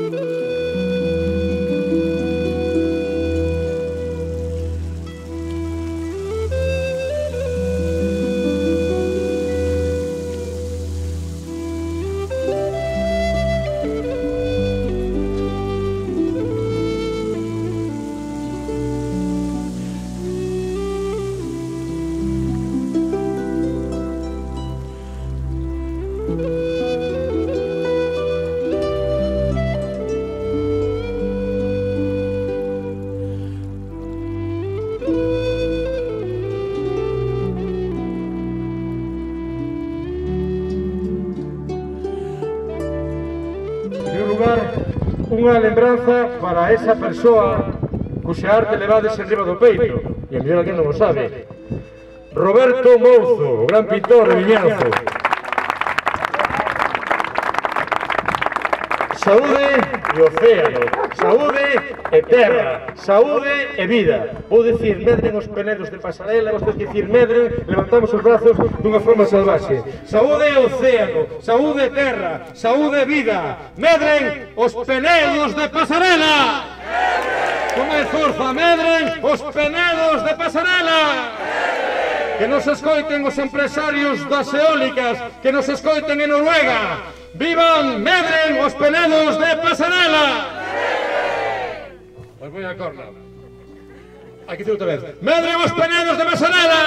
Unha lembranza para esa persoa cuxa arte levades en riba do peito, e a mellor alguén non o sabe. Roberto Mouzo, o gran pintor de Vimianzo. Saúde e océano, saúde e terra, saúde e vida. Vou dicir, medren os penedos de pasarela, vos tedes que dicir medren, levantamos os brazos dunha forma salvaxe. Saúde e océano, saúde e terra, saúde e vida. Medren os penedos de pasarela. Con máis forza, medren os penedos de pasarela. Que nos escoiten os empresarios das eólicas, que nos escoiten en Noruega. ¡Vivan, medren os penedos de pasarela! Pois voy a corna. Hai que dicir outra vez. ¡Medren os penedos de pasarela!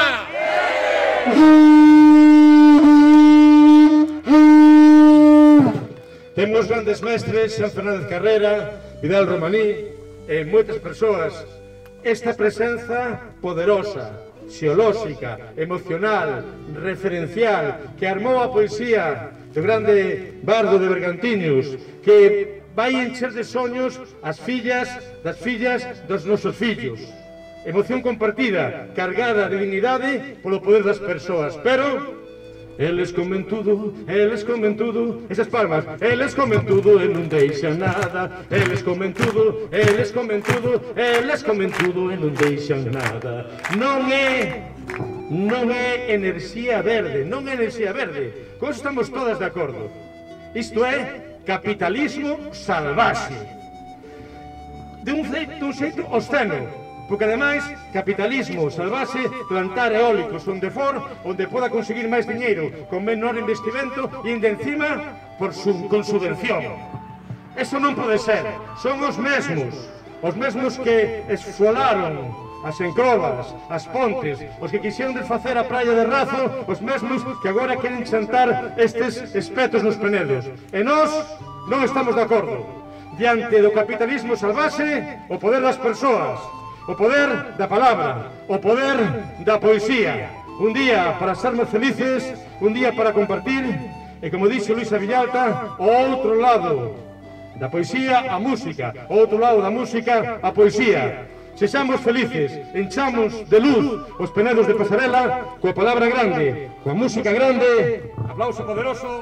Temos grandes mestres, San Fernández Carrera, Vidal Romaní, e moitas persoas. Esta presenza poderosa, xeolóxica, emocional, referencial, que armou a poesía do grande bardo de Bergantiños, que vai encher de soños as fillas das fillas dos nosos fillos. Emoción compartida, cargada de dignidade polo poder das persoas, pero eles comen tudo, esas palmas, eles comen tudo e non deixan nada, eles comen tudo, eles comen tudo, eles comen tudo e non deixan nada. Non é enerxía verde, non é enerxía verde. Con iso estamos todas de acordo. Isto é capitalismo salvaxe. De un xeito obsceno, porque ademais, capitalismo salvaxe, plantar eólicos onde for, onde poda conseguir máis diñeiro, con menor investimento e ainda encima con subvención. Eso non pode ser. Son os mesmos que esfolaron as encrobas, as pontes, os que quixeron desfacer a praia de Razo, os mesmos que agora queren chantar estes espetos nos penedos. E nós non estamos de acordo. Diante do capitalismo salvaxe, o poder das persoas, o poder da palabra, o poder da poesía. Un día para sermos felices, un día para compartir, e como dixo Luisa Villalta, o outro lado da poesía, a música, o outro lado da música, a poesía. Sexamos felices, enchamos de luz os penedos de pasarela coa palabra grande, coa música grande. Aplauso poderoso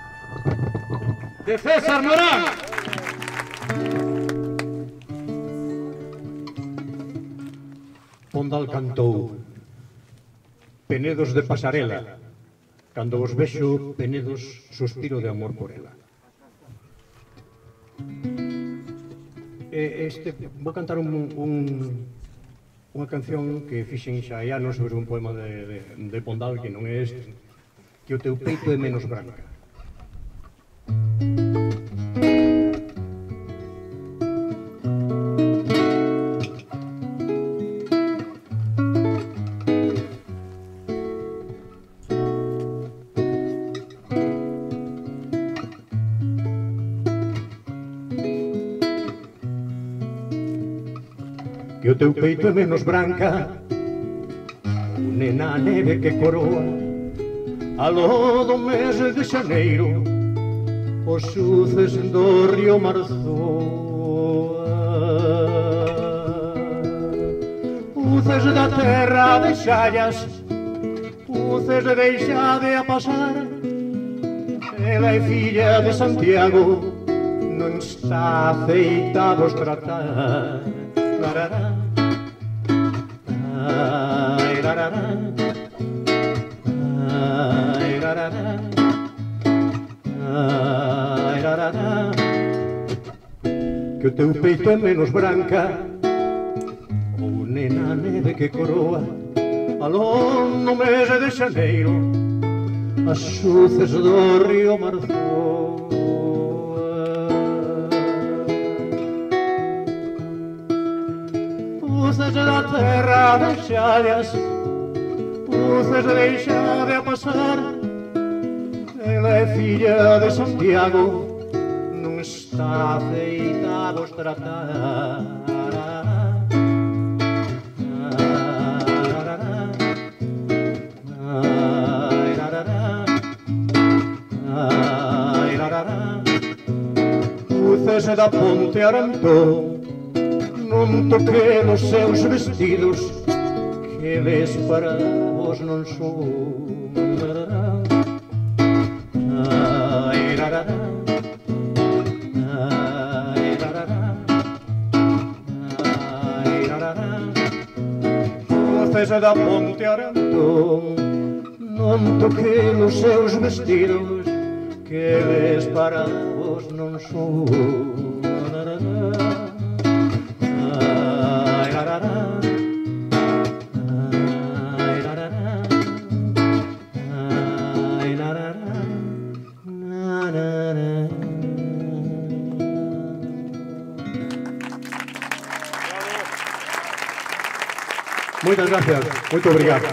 de César Morán. Pondal cantou Penedos de pasarela. Cando vos vexo, penedos, suspiro de amor por ela. Vou cantar unha canción que fixen xa hai anos sobre un poema de Pondal, que non é este, que o teu peito é menos branca. Que o teu peito é menos branca, nena neve que coroa, aló do mes de xaneiro, os xuces do río Marzoa. Uces da terra de xallas, uces deixade a pasar, ela é filla de Santiago, non está feita vos tratar. Larará, ai, larará, ai, larará, ai, larará. teu peito é menos branca, ou nena neve que coroa aló no mes de xaneiro as xuces do río Marzoa. Puces da terra deixadas, puces deixade a pasar, ela é filha de Santiago, non está feita a vos tratar. Puces da ponte Arantón, non toquei nos seus vestidos, que eles para vos non son. Ai, rarará, ai, rarará, ai, rarará. Puces da ponte Arantón, non toquei nos seus vestidos, que eles para vos non son. Ai, rarará, ai, rarará, ai, rarará, rarará. Moitas gracias, moito obrigado.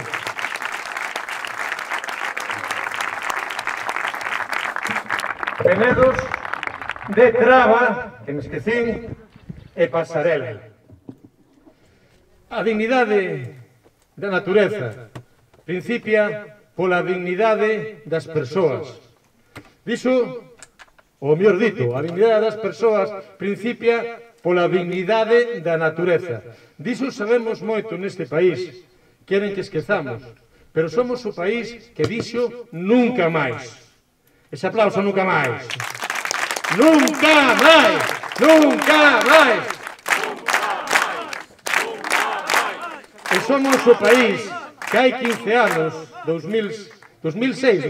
Penedos de Traba, que me esquecín, e Pasarela. A dignidade da natureza principia pola dignidade das persoas. Diso, ou mellor dito, a dignidade das persoas principia pola dignidade da natureza. Diso sabemos moito neste país, queren que esquezamos, pero somos o país que dixo nunca máis. Ese aplauso nunca máis. Nunca máis. Nunca máis. E somos o país que hai 15 anos, 2006,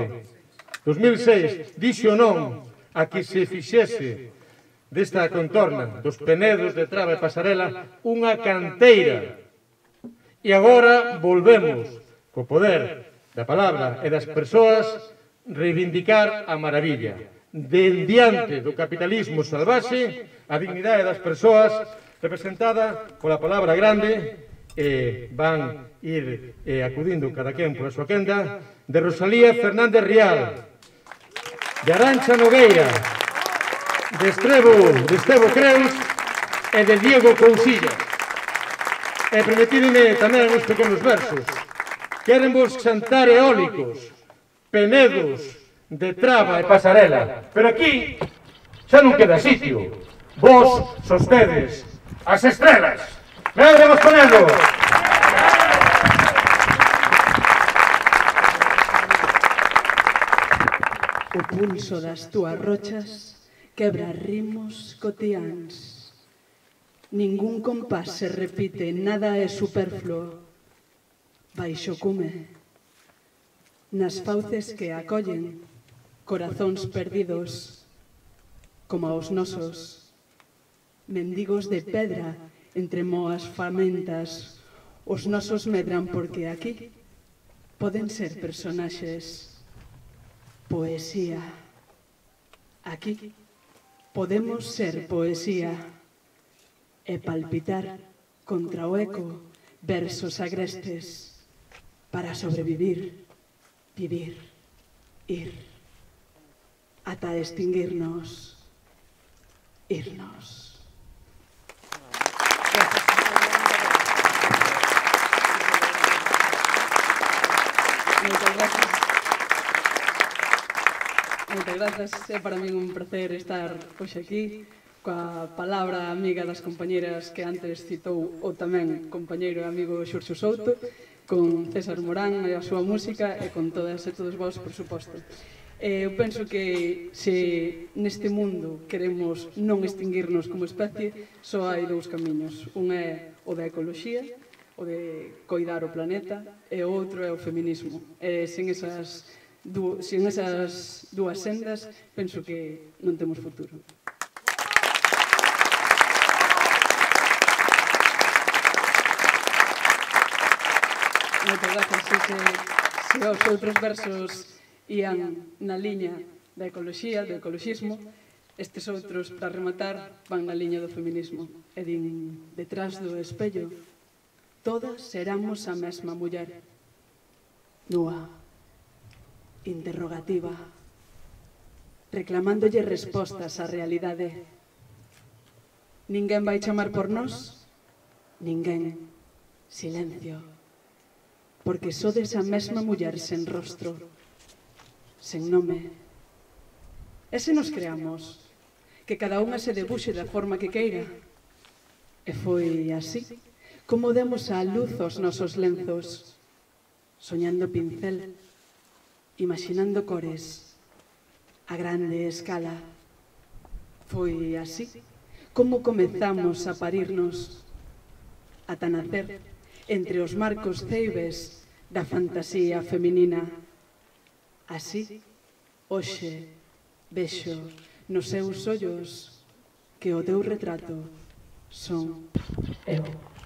2006, dixo non a que se fixese desta contorna dos Penedos de Traba e Pasarela unha canteira. E agora volvemos, co poder da palabra e das persoas, reivindicar a maravilla. De diante do capitalismo salvaxe, a dignidade das persoas representada pola palabra grande, van ir acudindo cada quen pola súa quenda, de Rosalía Fernández Rial, de Arantxa Nogueira, de Estevo Creus e de Diego Cousillas. E permitidme tamén uns pequenos versos. Queren vos cantar eólicos, Penedos de Traba e Pasarela, pero aquí xa non queda sitio. Vos sostedes as estrelas. Medremos Penedo! O pulso das túas rochas quebra ritmos cotiáns. Ningún compás se repite, nada é superfluo. Baixo cume, nas fauces que acollen corazóns perdidos, como os nosos, mendigos de pedra entre moas famentas, os nosos medran porque aquí poden ser personaxes, poesía. Aquí podemos ser poesía e palpitar contra o eco versos agrestes para sobrevivir, vivir, ir, ata extinguirnos, irnos. Moitas gracias. Moitas grazas. É para min un placer estar hoxe aquí coa palabra amiga das compañeras que antes citou o tamén compañeiro e amigo Xurxo Souto, con César Morán e a súa música e con todas e todos vós, por suposto. Eu penso que se neste mundo queremos non extinguirnos como especie, só hai dous camiños. Un é o da ecoloxía, o de coidar o planeta, e o outro é o feminismo. E sen esas dúas sendas, penso que non temos futuro. Moitas grazas. Se os outros versos ían na liña da ecoloxía, do ecoloxismo, estes outros, para rematar, van na liña do feminismo. E din, detrás do espello, todas seramos a mesma muller. Nua, interrogativa, reclamándolle respostas á realidade. Ninguén vai chamar por nós? Ninguén. Silencio. Porque sodes a mesma muller sen rostro, sen nome. E se nos creamos que cada unha se debuxe da forma que queira? E foi así como demos á luz os nosos lenzos, soñando pincel, imaginando cores, a grande escala. Foi así como comezamos a parirnos, ata nacer entre os marcos ceibes da fantasía feminina. Así, hoxe, vexo nos seus ollos que o teu retrato son eu.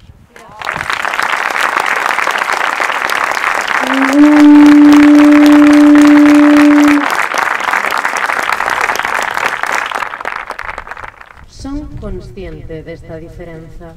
Son consciente desta diferenza,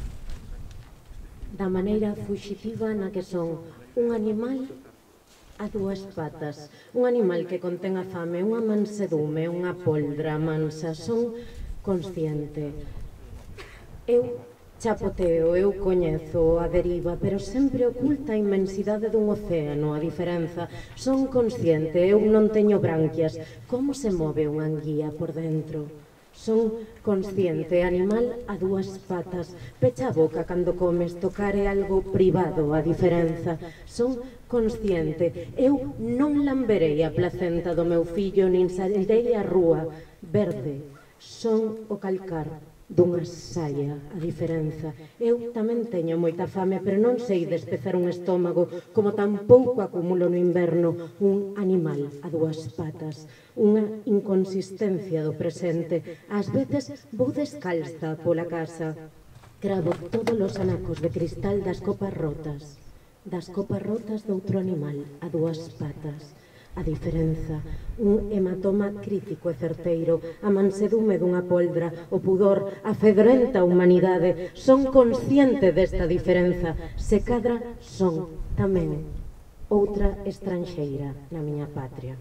da maneira fuxitiva na que son un animal a dúas patas, un animal que contén a fame, unha mansedume, unha poldra mansa. Son consciente. Eu chapoteo, eu coñezo a deriva, pero sempre oculta a inmensidade dun océano, a diferenza. Son consciente, eu non teño branquias. Como se move unha anguía por dentro? Son consciente, animal a dúas patas. Pecha a boca cando comes, tocar é algo privado, a diferenza. Son consciente, eu non lamberei a placenta do meu fillo, nin sairei á rúa verde. Son o calcar dunha saia, a diferenza. Eu tamén teño moita fame, pero non sei despezar un estómago, como tampouco acumulo no inverno un animal a dúas patas. Unha inconsistencia do presente. Ás veces vou descalza pola casa. Cravo todos os anacos de cristal das copas rotas doutro animal a dúas patas. A diferenza, un hematoma crítico e certeiro, a mansedume dunha poldra, o pudor, a fedorenta humanidade. Son consciente desta diferenza. Se cadra, son tamén outra estranxeira na miña patria.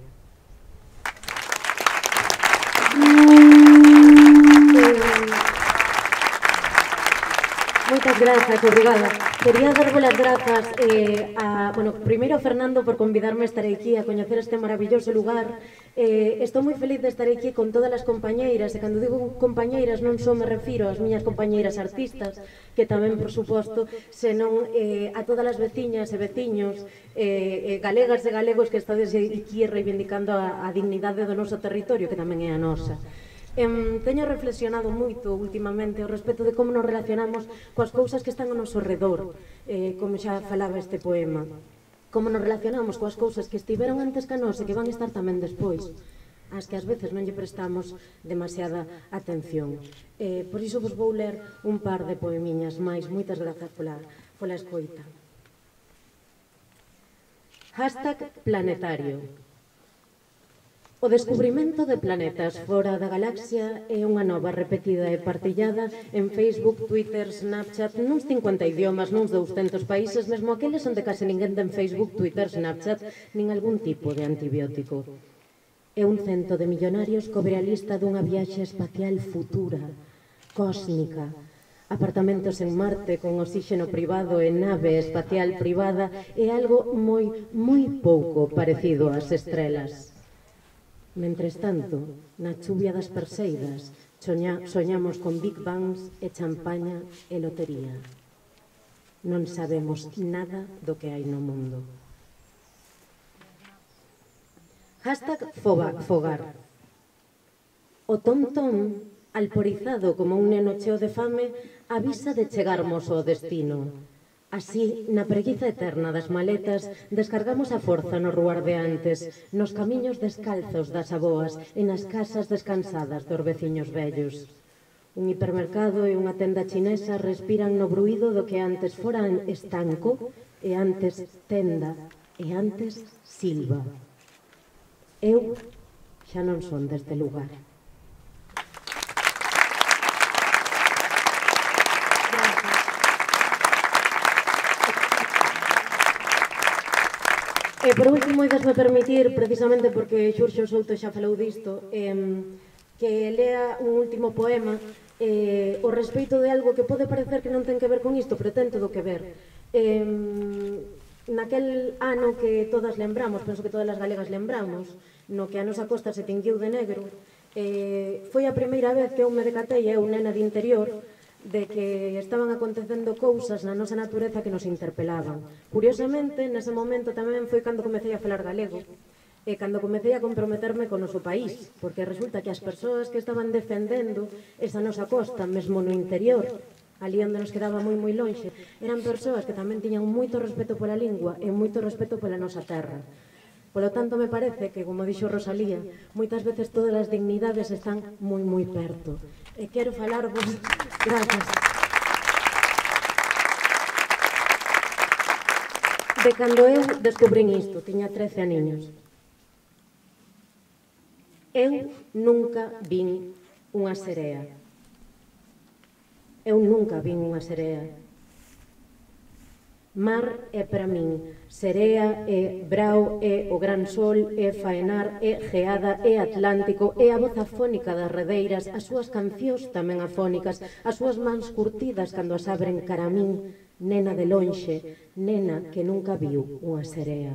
Moitas grazas, obrigada. Quería darvos as grazas primeiro a Fernando por convidarme a estar aquí a coñecer este maravilloso lugar. Estou moi feliz de estar aquí con todas as compañeiras, e cando digo compañeiras non só me refiro ás miñas compañeiras artistas, que tamén, por suposto, senón a todas as veciñas e veciños, galegas e galegos que estades aquí reivindicando a dignidade do noso territorio, que tamén é a nosa. Teño reflexionado moito últimamente ao respecto de como nos relacionamos coas cousas que están ao noso redor, como xa falaba este poema. Como nos relacionamos coas cousas que estiveron antes que a nós e que van estar tamén despois, ás que ás veces non lle prestamos demasiada atención. Por iso vos vou ler un par de poemiñas máis. Moitas grazas pola escoita. #planetario. O descubrimento de planetas fora da galaxia é unha nova repetida e partillada en Facebook, Twitter, Snapchat, nuns 50 idiomas, nuns 200 países, mesmo aqueles onde case ninguén ten Facebook, Twitter, Snapchat, nin algún tipo de antibiótico. É un cento de millonarios co realista dunha viaxe espacial futura, cósmica, apartamentos en Marte con oxígeno privado e nave espacial privada, é algo moi pouco parecido ás estrelas. Mentres tanto, na chuvia das Perseidas, soñamos con Big Bangs e champaña e lotería. Non sabemos nada do que hai no mundo. #fogar. O tom-tom, alporizado como un neno cheo de fame, avisa de chegarmos ao destino. Así, na preguiza eterna das maletas, descargamos a forza nos ruardeantes, nos camiños descalzos das aboas e nas casas descansadas dos veciños vellos. Un hipermercado e unha tenda chinesa respiran no bruído do que antes fora estanco e antes tenda, e antes silva. Eu xa non son deste lugar. E por último, idesme permitir, precisamente porque Xurxo Souto xa falou disto, que lea un último poema o respeito de algo que pode parecer que non ten que ver con isto, pero ten todo que ver. Naquel ano que todas lembramos, penso que todas as galegas lembramos, no que a nosa costa se tinguiu de negro, foi a primeira vez que eu me decatei, eu, nena de interior, de que estaban acontecendo cousas na nosa natureza que nos interpelaban. Curiosamente, nese momento tamén foi cando comecei a falar galego, e cando comecei a comprometerme con o noso país, porque resulta que as persoas que estaban defendendo esa nosa costa, mesmo no interior, ali onde nos quedaba moi lonxe, eran persoas que tamén tiñan moito respeto pola lingua e moito respeto pola nosa terra. Polo tanto, me parece que, como dixo Rosalía, moitas veces todas as dignidades están moi perto. E quero falarvos... Gracias. De cando eu descubrín isto, tiña 13 aniños. Eu nunca vin unha serea. Eu nunca vin unha serea. Mar é para min, serea é brao, é o gran sol, é faenar, é geada, é atlántico, é a voz afónica das redeiras, as súas cancións tamén afónicas, as súas mans curtidas cando as abren cara a min, nena de lonxe, nena que nunca viu unha serea.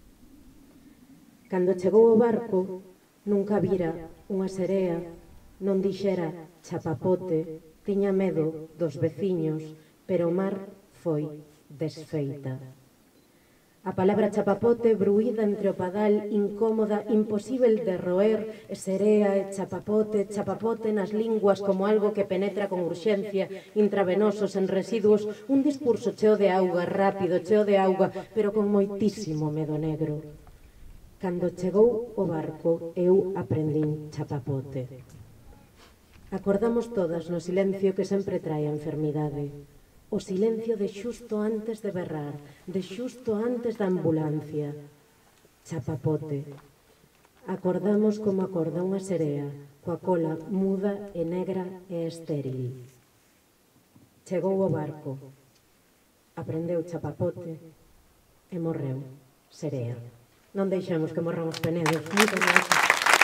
Cando chegou o barco, nunca vira unha serea, non dixera chapapote, tiña medo dos veciños, pero o mar foi desfeita. A palabra chapapote, bruída entre o padal, incómoda, imposíbel de roer, serea e chapapote, chapapote nas linguas como algo que penetra con urxencia, intravenosos en residuos, un discurso cheo de auga, rápido, cheo de auga, pero con moitísimo medo negro. Cando chegou o barco, eu aprendín chapapote. Acordamos todas no silencio que sempre trae a enfermidade. O silencio de xusto antes de berrar, de xusto antes da ambulancia. Chapapote. Acordamos como acorda unha serea, coa cola muda e negra e estéril. Chegou o barco, aprendeu chapapote e morreu serea. Non deixemos que morran os penedos. Moitas gracias.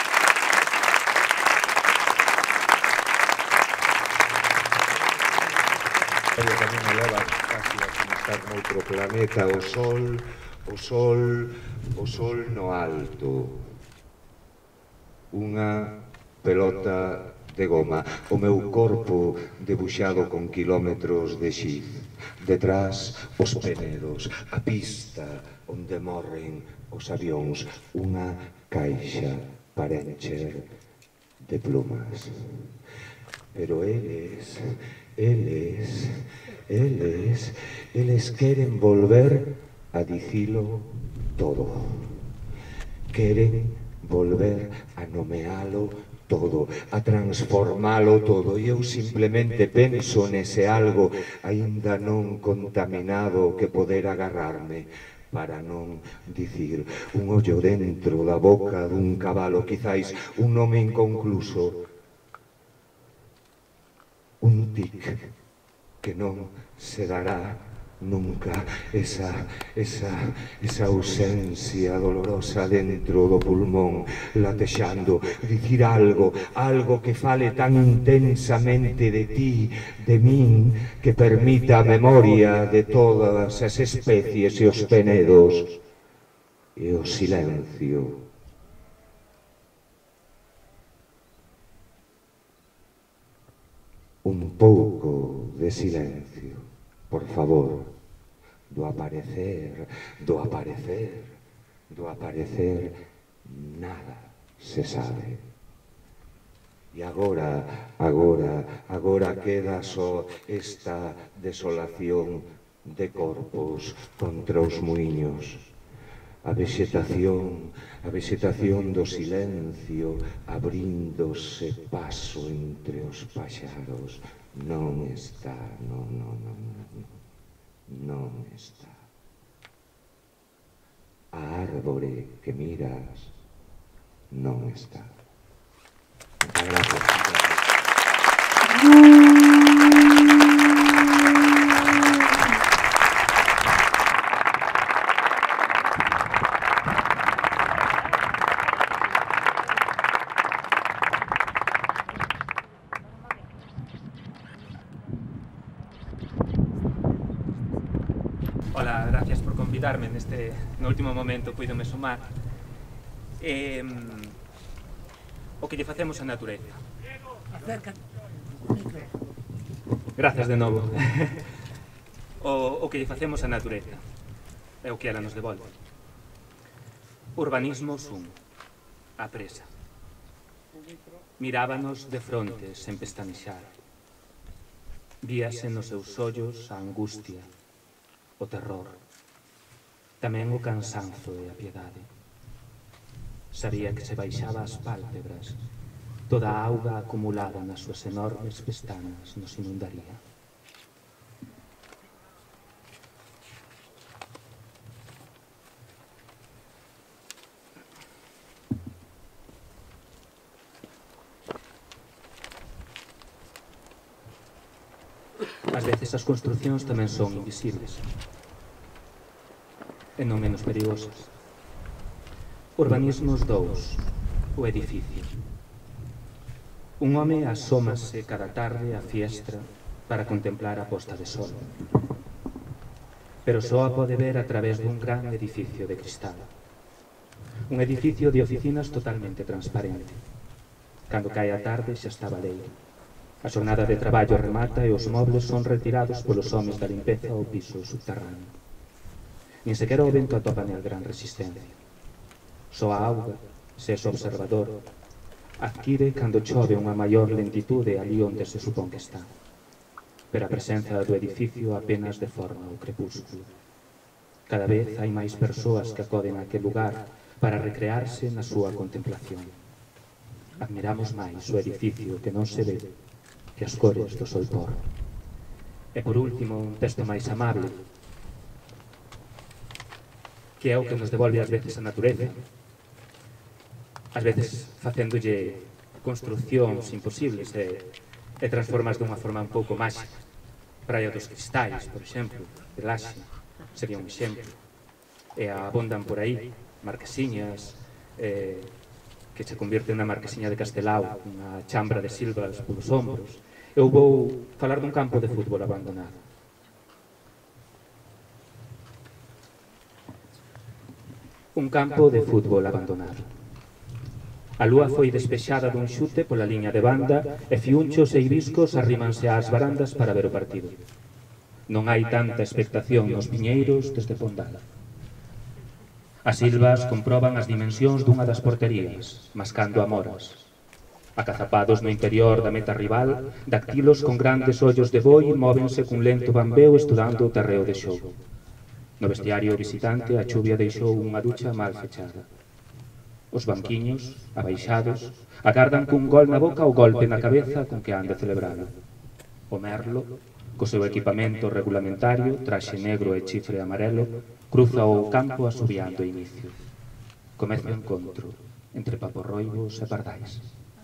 Pero tamén me leva casi a estar noutro planeta, o sol no alto. Unha pelota de goma, o meu corpo debuxado con kilómetros de xiz. Detrás, os penedos, a pista onde morren os avións, unha caixa para encher de plumas. Pero eles queren volver a dicilo todo. Queren volver a nomealo todo, a transformalo todo. E eu simplemente penso nese algo aínda non contaminado que poder agarrarme para non dicir un ollo dentro da boca dun cabalo, quizáis un nome inconcluso, un tic que non se dará nunca, esa ausencia dolorosa dentro do pulmón, latexando, dicir algo que fale tan intensamente de ti, de min, que permita a memoria de todas as especies e os penedos e o silencio. Un pouco de silencio, por favor, do aparecer, nada se sabe. E agora queda só esta desolación de corpos contra os muiños. A vexetación do silencio abríndose paso entre os paxaros. Non está, non está. árbore que miras non está. Gracias. Ola, gracias por convidarme no último momento puídome sumar. O que lle facemos a natureza. Gracias de novo. O que lle facemos a natureza é o que ela nos devolve. Urbanismo sum, a presa. Mirábanos de fronte sen pestanexar. Víase nos seus ollos a angustia, o terror, tamén o cansanzo e a piedade. Sabía que se baixaba as pálpebras, toda a auga acumulada nas súas enormes pestanas nos inundaría. Ás veces as construcións tamén son invisibles e non menos perigosas. Urbanismos 2, o edificio. Un home asómase cada tarde á fiestra para contemplar a posta de sol, pero só a pode ver a través dun gran edificio de cristal. Un edificio de oficinas totalmente transparente. Cando cae a tarde xa está baleiro. A xornada de traballo remata e os mobles son retirados polos homes da limpeza ao piso subterráneo. Nin sequera o vento atopa nel gran resistencia. Só a auga, se é observador, adquire cando chove unha maior lentitude ali onde se supón que está. Pero a presenza do edificio apenas deforma o crepúsculo. Cada vez hai máis persoas que acoden a aquel lugar para recrearse na súa contemplación. Admiramos máis o edificio que non se ve que as cores do solpor. E por último, un texto máis amable, que é o que nos devolve ás veces a natureza, ás veces facéndolle construcións imposibles e transformas dunha forma un pouco máxica. Praia dos Cristais, por exemplo, de Laxe, sería un exemplo. E abondan por aí marquesiñas, que se convierte na marquesiña de Castelao, unha chambra de silvas polos ombros. Eu vou falar dun campo de fútbol abandonado. Un campo de fútbol abandonado. A lúa foi despexada dun xute pola liña de banda e fiunchos e ibiscos arrímanse ás barandas para ver o partido. Non hai tanta expectación nos piñeiros desde Pondal. As silvas comproban as dimensións dunha das porterías, mascando amoras. Acazapados no interior da meta rival, dactilos con grandes ollos de boi móvense cun lento bambeo estudando o terreo de xogo. No vestiario visitante a chuvia deixou unha ducha mal fechada. Os banquiños, abaixados, agardan cun gol na boca o golpe na cabeza con que han de celebralo. O merlo, co seu equipamento regulamentario, traxe negro e chifre amarelo, cruza o campo asubiando o inicio. Comeza o encontro entre paporroibos e pardais.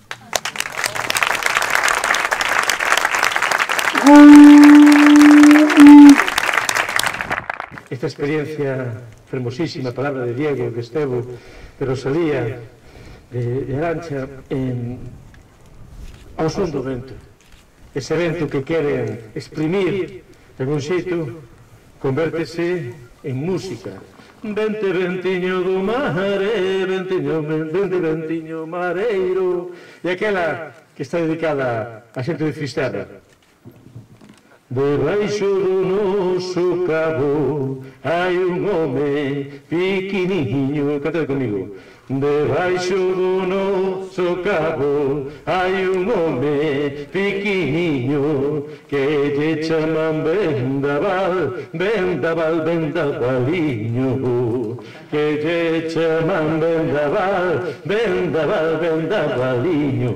Esta experiencia fermosísima, palabra de Diego, de Estevo, de Rosalía, de Arantxa, ao son do vento. Ese vento que queren exprimir de algún xeito, convértese en música. Vente, ventiño do mare, ventiño, vente, ventiño mareiro. E aquela que está dedicada a xente de Fisterra. Debaixo do noso cabo hai un home pequeniño. Canta comigo. Debaixo do noso cabo hai un home pequeniño que lle chaman vendaval, vendaval, vendavaliño. Que lle chaman vendaval, vendaval, vendavaliño.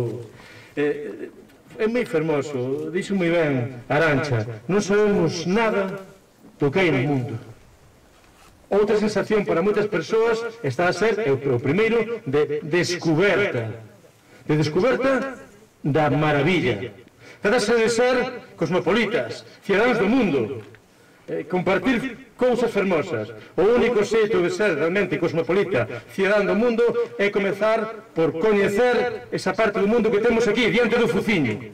É moi fermoso, dixo moi ben Arantxa, non sabemos nada do que hai no mundo. Outra sensación para moitas persoas está a ser, o primeiro, de descuberta. De descuberta da maravilla. Trátase de ser cosmopolitas, cidadanos do mundo, compartir cousas fermosas. O único xeito de ser realmente cosmopolita, cidadán do mundo, é comezar por coñecer esa parte do mundo que temos aquí, diante do fuciño.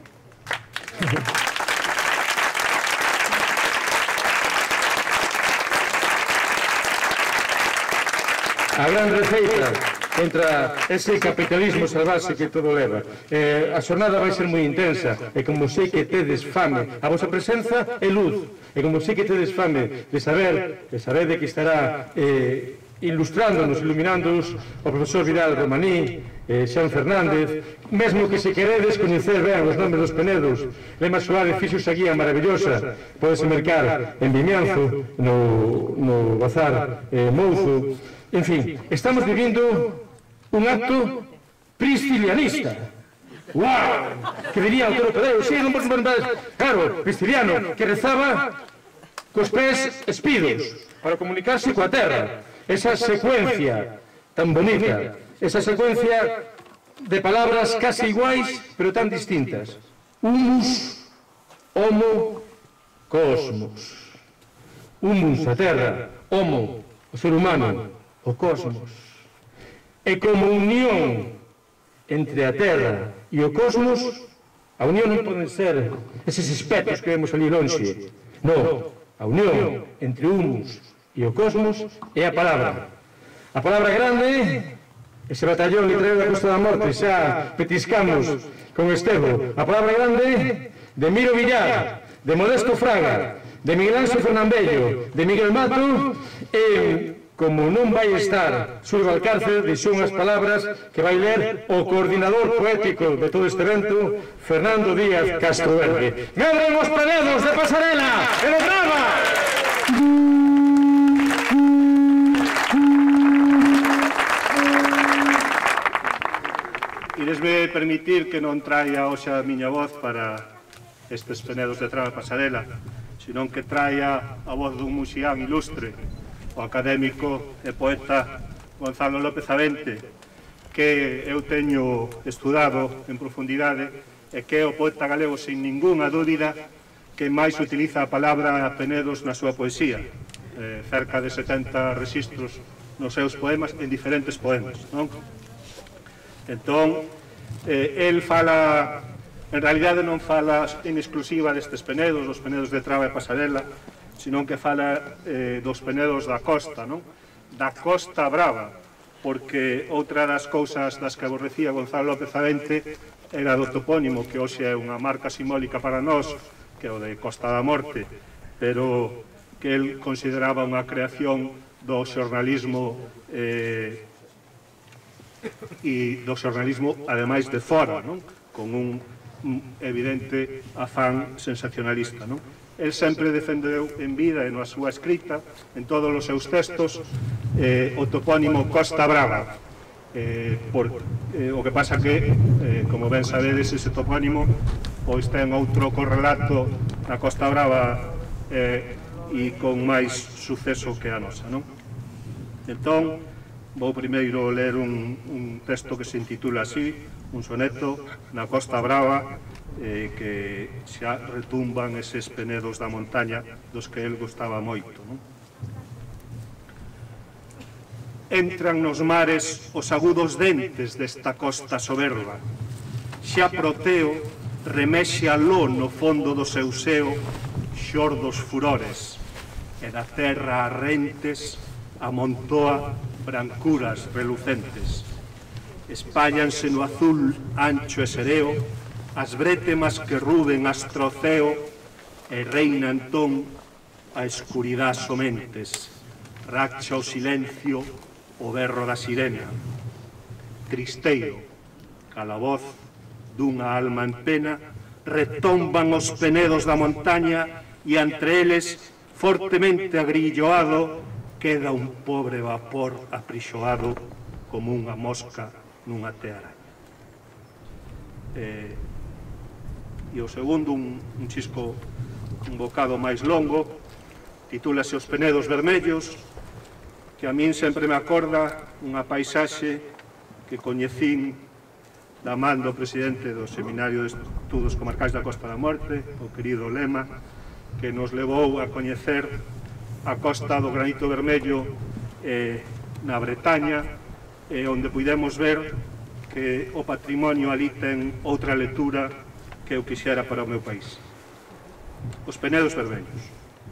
A gran receita contra ese capitalismo salvaxe que todo leva. A xornada vai ser moi intensa, e como sei que tedes fame, a vosa presenza é luz, e como sei que tedes fame de saber, de que estará ilustrándonos, iluminándonos o profesor Vidal Romaní, Xan Fernández, mesmo que se queredes coñecer ben os nomes dos penedos, Lema Suárez fixo esa guía maravillosa, podese mercar en Vimianzo, no Bazar Mouzo. En fin, estamos vivindo un acto priscilianista. ¡Guau! Que diría o Toro Pedrero, sí, non podes preguntar. Claro, prisciliano, que rezaba cos pés espidos para comunicarse coa terra. Esa secuencia tan bonita, esa secuencia de palabras casi iguais, pero tan distintas. Humus, homo, cosmos. Humus, a terra, homo, o ser humano, o cosmos. E como unión entre a terra e o cosmos, a unión non poden ser eses espectros que vemos ali lonxe. Non, a unión entre humus e o cosmos é a palabra. A palabra grande, ese batallón literario da Costa da Morte, xa petiscamos con Estevo. A palabra grande de Miro Villar, de Modesto Fraga, de Miguel Ángel Fernambello, de Miguel Mato, e como non vai estar Sur Valcárcel, dixo unhas palabras que vai ler o coordinador poético de todo este evento, Fernando Díaz Castroverde. ¡Medren os penedos de Pasarela e de Traba! Iresme permitir que non traia hoxe a miña voz para estes penedos de Traba e Pasarela, senón que traia a voz dun muxián ilustre, o académico e poeta Gonzalo López Avente, que eu teño estudado en profundidade e que é o poeta galego sin ningunha dúbida que máis utiliza a palabra penedos na súa poesía. Cerca de 70 registros nos seus poemas en diferentes poemas, non? Entón, el fala, en realidade non fala en exclusiva destes penedos, os penedos de Traba e Pasarela, senón que fala dos penedos da costa, non? Da Costa Brava, porque outra das cousas das que aborrecía Gonzalo López Avente era do topónimo, que hoxe é unha marca simbólica para nós, que é o de Costa da Morte, pero que el consideraba unha creación do xornalismo e do xornalismo, ademais de fora, non? Con un evidente afán sensacionalista, non? El sempre defendeu en vida e na súa escrita, en todos os seus textos, o topónimo Costa Brava. O que pasa que, como ben sabedes, ese topónimo pois ten outro correlato na Costa Brava e con máis suceso que a nosa, non? Entón, vou primeiro ler un texto que se intitula así, un soneto na Costa Brava, que xa retumban eses penedos da montaña dos que el gostaba moito, non? Entran nos mares os agudos dentes desta costa soberba, xa Proteo remexe aló no fondo do seu seo xordos furores, e da terra arrentes amontoa brancuras relucentes. Espállanse no azul ancho e sereo as brétemas que ruben astroceo e reina entón a escuridá somentes. Racha o silencio o berro da sirena. Tristeiro, cala voz dunha alma en pena, retomban os penedos da montaña e entre eles, fortemente agrilloado, queda un pobre vapor aprixoado como unha mosca nunha tearaña. E o segundo, un bocado máis longo, titúlase Os penedos vermellos, que a min sempre me acorda unha paisaxe que coñecín da man do presidente do Seminario de Estudos Comarcais da Costa da Morte, o querido Lema, que nos levou a coñecer a costa do Granito Vermello na Bretaña, onde pudemos ver que o patrimonio ali ten outra lectura que eu quixera para o meu país. Os penedos vermellos.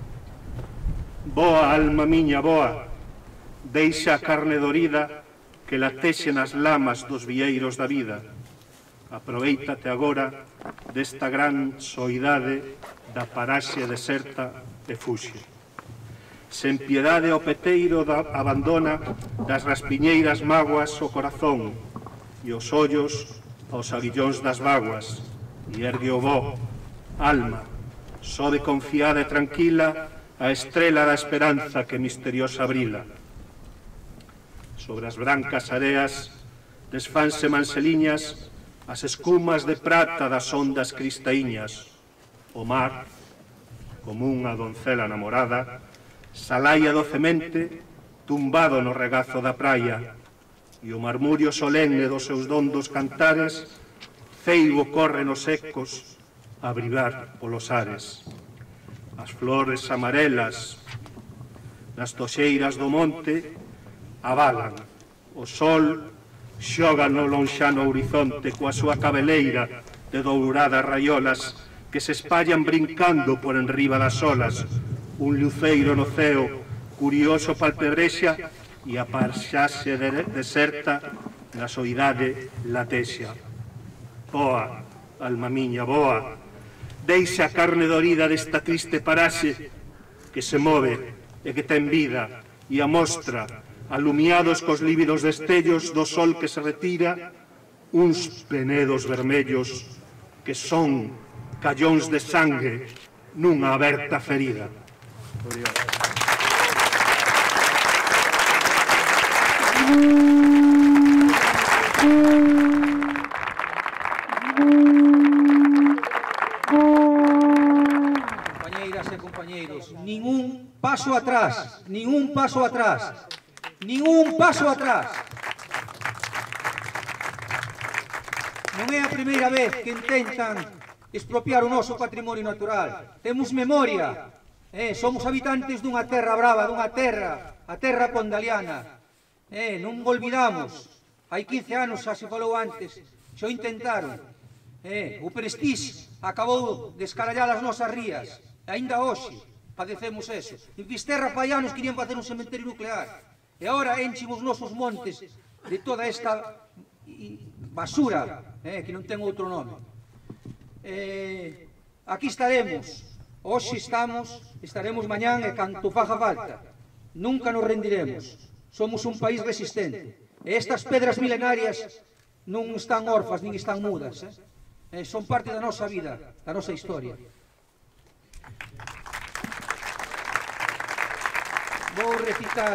Boa, alma miña, boa, deixa a carne dorida que latexe nas lamas dos vieiros da vida. Aprovéitate agora desta gran soidade da paraxe deserta e fuxe. Sen piedade o peteiro abandona das raspiñeiras mágoas o corazón e os ollos aos aguillóns das vaguas, e ergue o vó, alma, sobe confiada e tranquila a estrela da esperanza que misteriosa brila. Sobre as brancas areas desfanse manseliñas as escumas de prata das ondas cristaíñas. O mar, como unha doncela namorada, salaia docemente tumbado no regazo da praia, e o marmurio solenne dos seus dondos cantares ceibo corre nos ecos a brigar polos ares. As flores amarelas nas toxeiras do monte avalan. O sol xoga no lonxano horizonte coa súa cabeleira de douradas raiolas que se espallan brincando por enriba das olas. Un luceiro no ceo curioso palpebrexa e a parxaxe deserta na soidade latexa. Boa, alma miña, boa, deixa a carne dorida desta triste paraxe que se move e que ten vida e a mostra, alumiados cos lívidos destellos do sol que se retira, uns penedos vermellos que son callóns de sangue nunha aberta ferida. Compañeiras e compañeiros, nin un paso atrás, nin un paso atrás, nin un paso atrás. Non é a primeira vez que intentan expropiar o noso patrimonio natural. Temos memoria, somos habitantes dunha terra brava, dunha terra, a terra pondaliana. Non olvidamos, hai 15 anos, xa se falou antes, xa o intentaron. O Prestige acabou de escarallar as nosas rías, ainda hoxe padecemos eso. En Fisterra fai anos querían facer un cementerio nuclear, e agora enchen os nosos montes de toda esta basura, que non ten outro nome. Aquí estaremos, hoxe estaremos mañán e canto faja falta. Nunca nos rendiremos. Somos un país resistente. E estas pedras milenarias non están orfas, nin están mudas. Son parte da nosa vida, da nosa historia. Vou recitar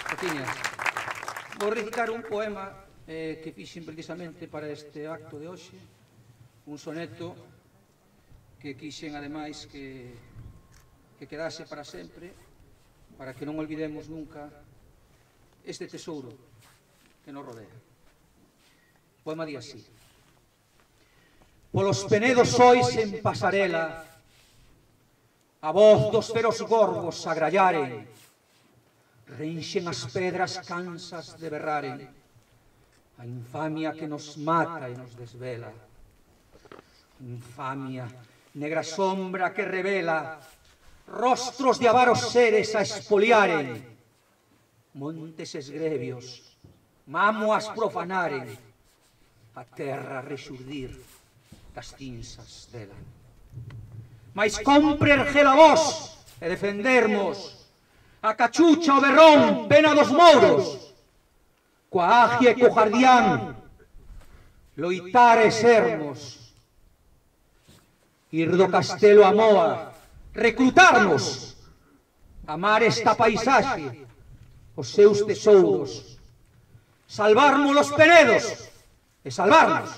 un poema que fixen precisamente para este acto de hoxe, un soneto que quixen ademais que quedase para sempre, para que non olvidemos nunca este tesouro que nos rodea. O poema di así: polos penedos sois en pasarela, a voz dos feros gorgos agrallaren, reinxen as pedras cansas de berraren, a infamia que nos mata e nos desvela, infamia, negra sombra que revela rostros de avaros seres a espoliaren, montes esgrevios, mámoas profanaren, a terra rexurdir das cinzas dela. Mais compre erguer a voz e defendermos a cachucha, o berrón, pena dos mouros, coa agia e co jardián, loitar e sermos, ir do castelo a Moa, reclutarnos, amar esta paisaxe, os seus tesouros, salvarmos os penedos e salvarnos.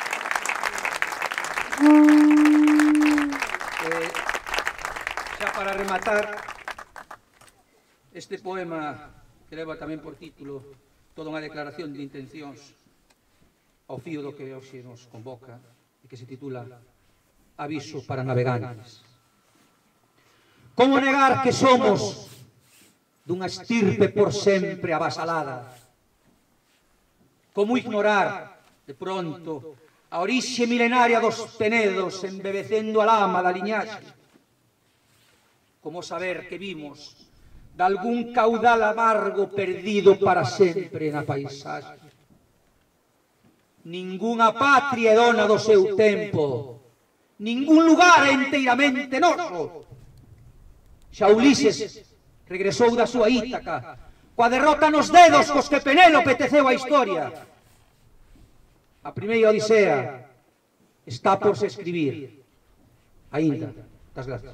Xa para rematar este poema que leva tamén por título toda unha declaración de intencións ao fío do que hoxe nos convoca e que se titula Aviso para navegantes. Como negar que somos dunha estirpe por sempre avasalada? Como ignorar, de pronto, a orixe milenaria dos penedos embebecendo a lama da liñaxe? Como saber que vimos de algún caudal amargo perdido para sempre na paisaxe? Ningunha patria é dona do seu tempo, ningún lugar é enteiramente noso. Xa Ulises regresou da súa Ítaca coa derrota nos dedos cos que Penélope teceu a historia. A primeira odisea está por se escribir aínda. Das grazas.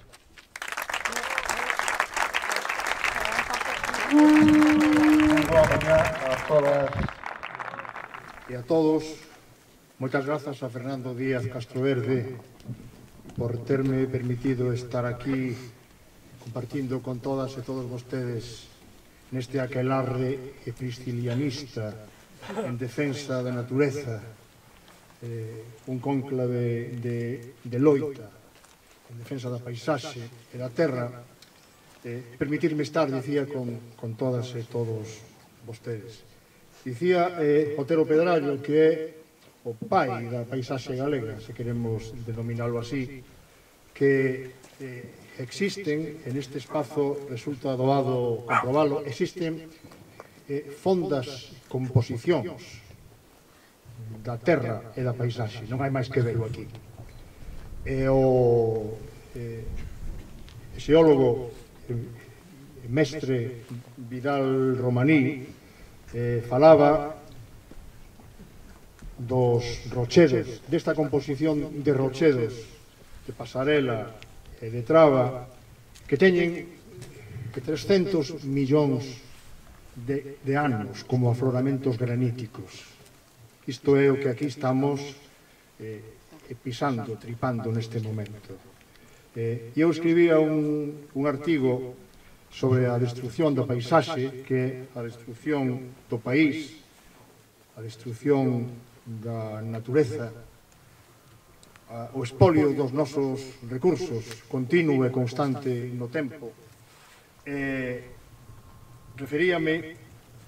Boa mañá a todas e a todos. Moitas grazas a Fernando Díaz Castroverde por terme permitido estar aquí compartindo con todas e todos vostedes neste aquelarre priscilianista en defensa da natureza, un cónclave de loita en defensa da paisaxe e da terra. Permitirme estar, dicía, con todas e todos vostedes. Dicía Otero Pedrallo que é o pai da paisaxe galega, se queremos denominalo así, que existen, en este espazo resulta doado comprobalo, existen fondas composicións da terra e da paisaxe, non hai máis que verlo aquí. E o xeólogo mestre Vidal Romaní falaba dos rochedos, desta composición de rochedos, de pasarela e de traba, que teñen que 300 millóns de anos como afloramentos graníticos. Isto é o que aquí estamos pisando, tripando neste momento. Eu escribía un artigo sobre a destrucción da paisaxe, que é a destrucción do país, a destrucción da natureza, o espolio dos nosos recursos continuo e constante no tempo. Referíame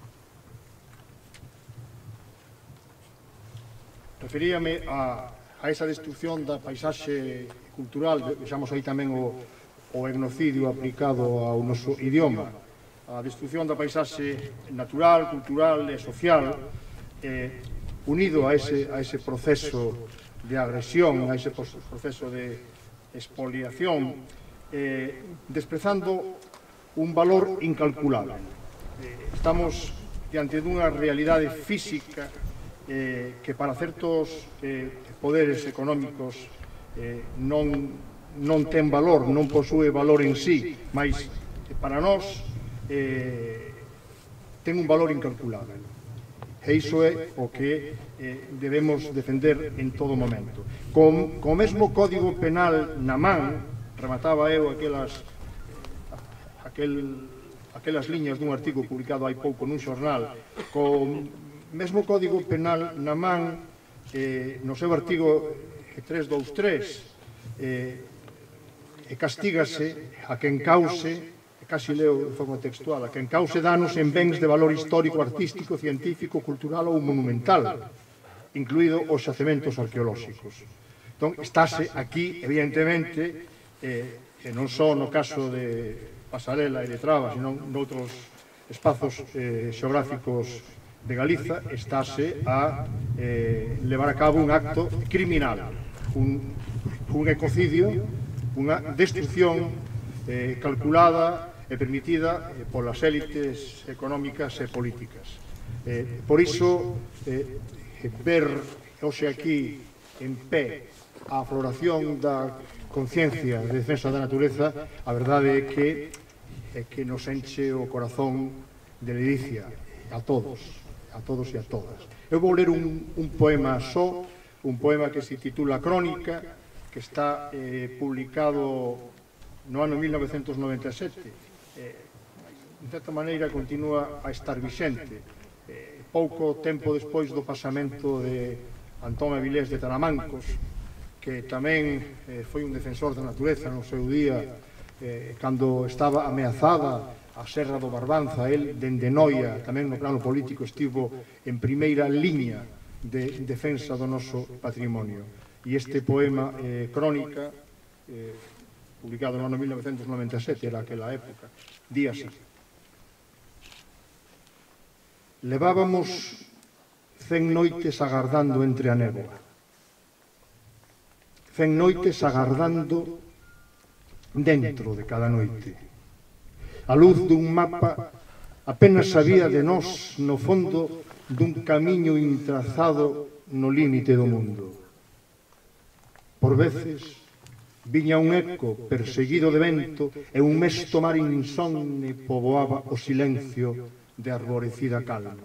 a esa destrucción da paisaxe cultural. Vexamos aí tamén o etnocidio aplicado ao noso idioma. A destrucción da paisaxe natural, cultural e social, unido a ese proceso de agresión, a ese proceso de expoliación, desprezando un valor incalculable. Estamos diante dunha realidade física que para certos poderes económicos non ten valor, non posúe valor en sí, mas para nós ten un valor incalculable. E iso é o que debemos defender en todo momento. Co mesmo Código Penal na man, remataba eu aquelas liñas dun artigo publicado hai pouco nun xornal, co mesmo Código Penal na man, no seu artigo 323, castígase a quen cause, casi leo de forma textual, a quen cause danos en bens de valor histórico, artístico, científico, cultural ou monumental, incluído os xacementos arqueolóxicos. Entón, estáse aquí, evidentemente, e non só no caso de Pasarela e de Traba, senón noutros espazos xeográficos de Galiza, estáse a levar a cabo un acto criminal, un ecocidio, unha destrucción calculada e permitida polas élites económicas e políticas. Por iso, ver hoxe aquí en pé a afloración da conciencia de defensa da natureza, a verdade é que nos enche o corazón de ledicia a todos e a todas. Eu vou ler un poema só, un poema que se titula Crónica, que está publicado no ano 1997, de certa maneira continúa a estar vixente. Pouco tempo despois do pasamento de Antón Avilés de Taramancos, que tamén foi un defensor da natureza no seu día, cando estaba ameazada a Serra do Barbanza, el dende Noia, tamén no plano político, estivo en primeira liña de defensa do noso patrimonio. E este poema, Crónica, publicado no ano 1997, era aquela época, di así: levábamos 100 noites agardando entre a néboa, 100 noites agardando dentro de cada noite. A luz dun mapa apenas sabía de nós no fondo dun camiño intrazado no límite do mundo. Por veces viña un eco perseguido de vento e un mesto mar insomne poboaba o silencio de arborecida calma.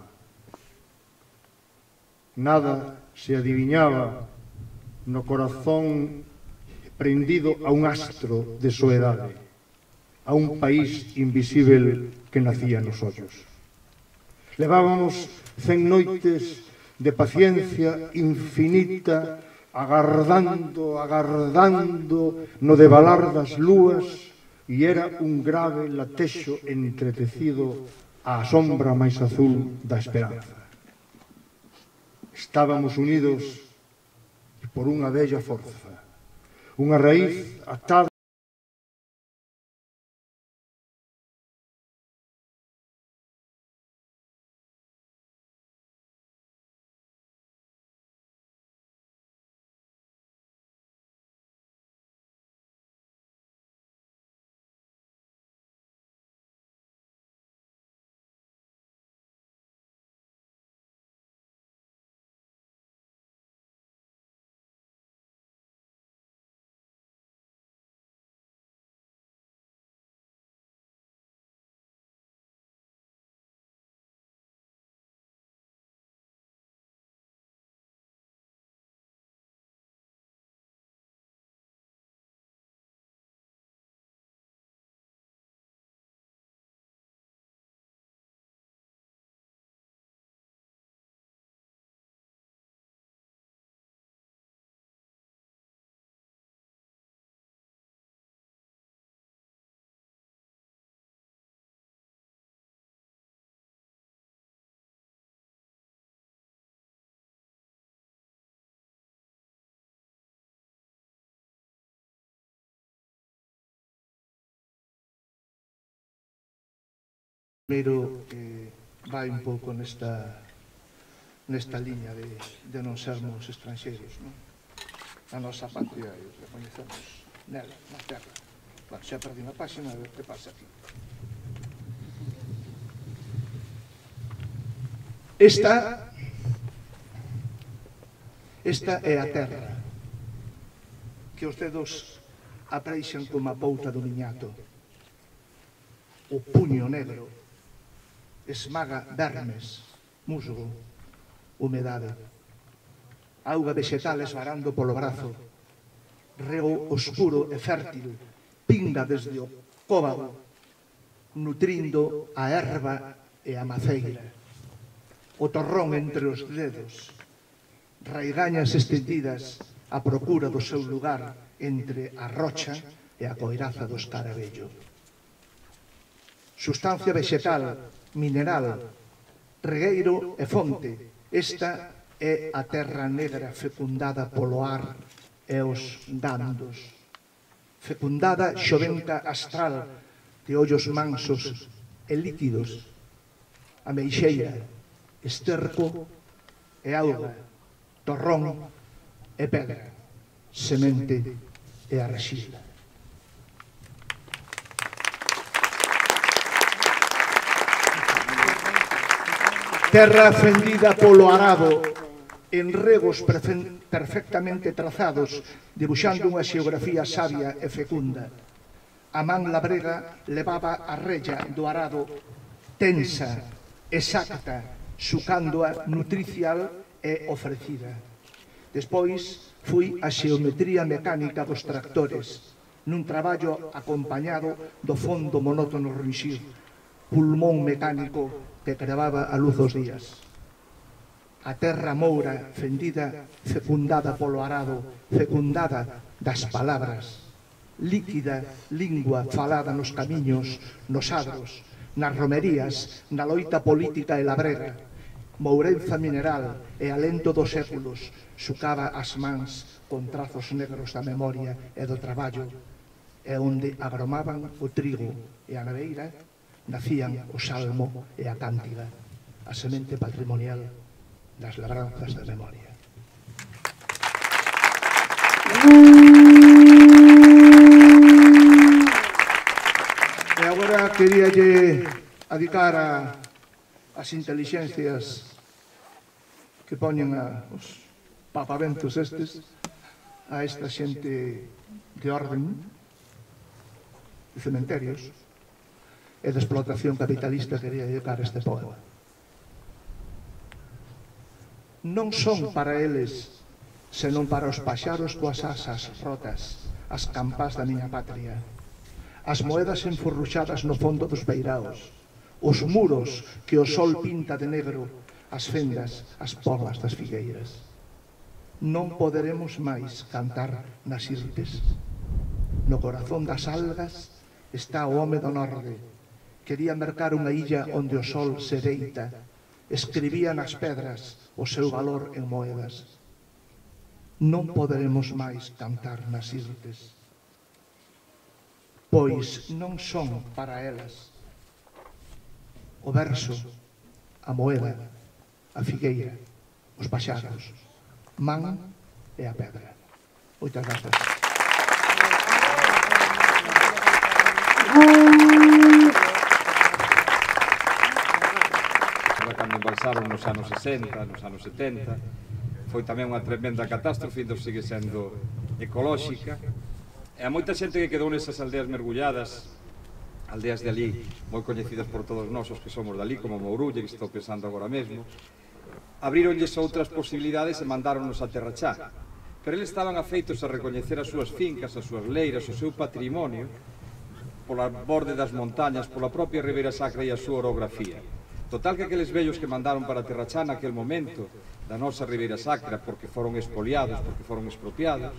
Nada se adiviñaba no corazón prendido a un astro de soedade, a un país invisível que nacía nos ollos. Levábamos 100 noites de paciencia infinita, agardando, agardando no devalar das lúas, e era un grave latexo entretecido á sombra máis azul da esperanza. Estábamos unidos por unha bella forza, unha raíz atada Primeiro, vai un pouco nesta liña de non sermos estranxeiros, non? A nosa patria, recoñecemos nela, na terra. Bueno, xa perdi na páxina, a ver que pasa aquí. Esta é a terra que os dedos apreixan como a pouta do niñato. O puño negro esmaga vermes, musgo, humedade. Auga vegetal esvarando polo brazo, rego oscuro e fértil, pinga desde o cóbado, nutrindo a erva e a maceira. O torrón entre os dedos, raigañas estendidas a procura do seu lugar entre a rocha e a coiraza do escarabello. Sustancia vegetal, mineral, regueiro e fonte. Esta é a terra negra fecundada polo ar e os dandos. Fecundada xoventa astral de ollos mansos e líquidos. Ameixeira, esterco e auga, torrón e pedra, semente e arxila. Terra fendida polo arado, en regos perfectamente trazados, dibuxando unha xeografía sabia e fecunda. A man labrega levaba a rella do arado tensa, exacta, sucándoa nutricial e ofrecida. Despois fui a xeometría mecánica dos tractores, nun traballo acompañado do fondo monótono ruixir, pulmón mecánico que crevaba a luz dos días. A terra moura, fendida, fecundada polo arado, fecundada das palabras, líquida lingua falada nos camiños, nos adros, nas romerías, na loita política e labrega, mourenza mineral e alento dos séculos, xucaba as mans con trazos negros da memoria e do traballo, e onde agromaban o trigo e a naveira, nacían o salmo e a cántiga, a semente patrimonial das labranzas da memoria. E agora queríalle adicar as intelixencias que poñen os papaventos estes a esta xente de orden de cementerios e de explotación capitalista. Quería dedicar este poema. Non son para eles, senón para os paxaros coas asas rotas, as campás da miña patria, as moedas enforruxadas no fondo dos beiraos, os muros que o sol pinta de negro, as fendas, as porlas das figueiras. Non poderemos máis cantar nas irtes. No corazón das algas está o home do norte. Quería mercar unha illa onde o sol se deita. Escribía nas pedras o seu valor en moedas. Non poderemos máis cantar nas irtes, pois non son para elas o verso, a moeda, a figueira, os paxaros, man e a pedra. Moitas grazas. Cando embalsaron nos anos 60, nos anos 70, foi tamén unha tremenda catástrofe, ainda sigue sendo ecolóxica, e a moita xente que quedou nesas aldeas mergulladas, aldeas de ali moi coñecidas por todos nós os que somos dali, como Mourulle, que estou pensando agora mesmo, abríronlles outras posibilidades e mandáronnos a Terrachá, pero eles estaban afeitos a recoñecer as súas fincas, as súas leiras, o seu patrimonio pola borde das montañas, pola propia Ribeira Sacra e a súa orografía. Total que aqueles vellos que mandaron para Terrachá naquel momento da nosa Ribeira Sacra, porque foron expoliados, porque foron expropiados,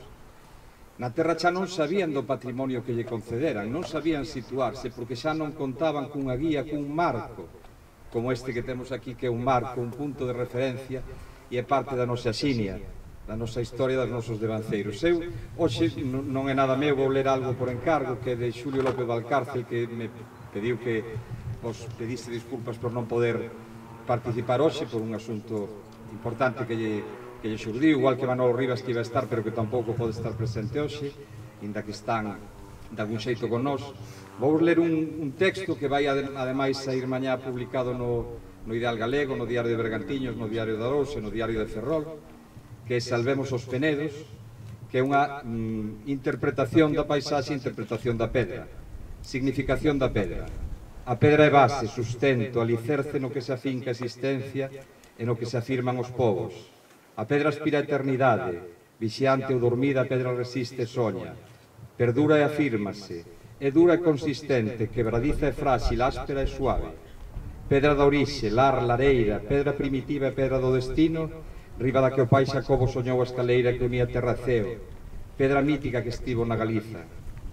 na Terrachá non sabían do patrimonio que lle concederan, non sabían situarse, porque xa non contaban cunha guía, cun marco, como este que temos aquí, que é un marco, un punto de referencia, e é parte da nosa xinia, da nosa historia, dos nosos devanceiros. Eu, hoxe, non é nada meu, vou ler algo por encargo, que é de Xulio López Valcárcel, que me pediu que vos pediste disculpas por non poder participar hoxe por un asunto importante que lle xurdiu, igual que Manolo Rivas que iba a estar, pero que tampouco pode estar presente hoxe, inda que están de algún xeito con nós. Vou ler un texto que vai ademais sair mañá publicado no Ideal Galego, no Diario de Bergantiños, no Diario de Arousa, no Diario de Ferrol, que é Salvemos os Penedos, que é unha interpretación da paisaxe, interpretación da pedra, significación da pedra. A pedra é base, sustento, alicerce no que se afinca a existencia e no que se afirman os povos. A pedra aspira a eternidade, vixiante ou dormida a pedra resiste e soña. Perdura e afírmase, é dura e consistente, quebradiza e frágil, áspera e suave. Pedra da orixe, lar, lareira, pedra primitiva e pedra do destino, riba da que o pai Xacobo soñou a escaleira que unía terra e ceo, pedra mítica que estivo na Galiza.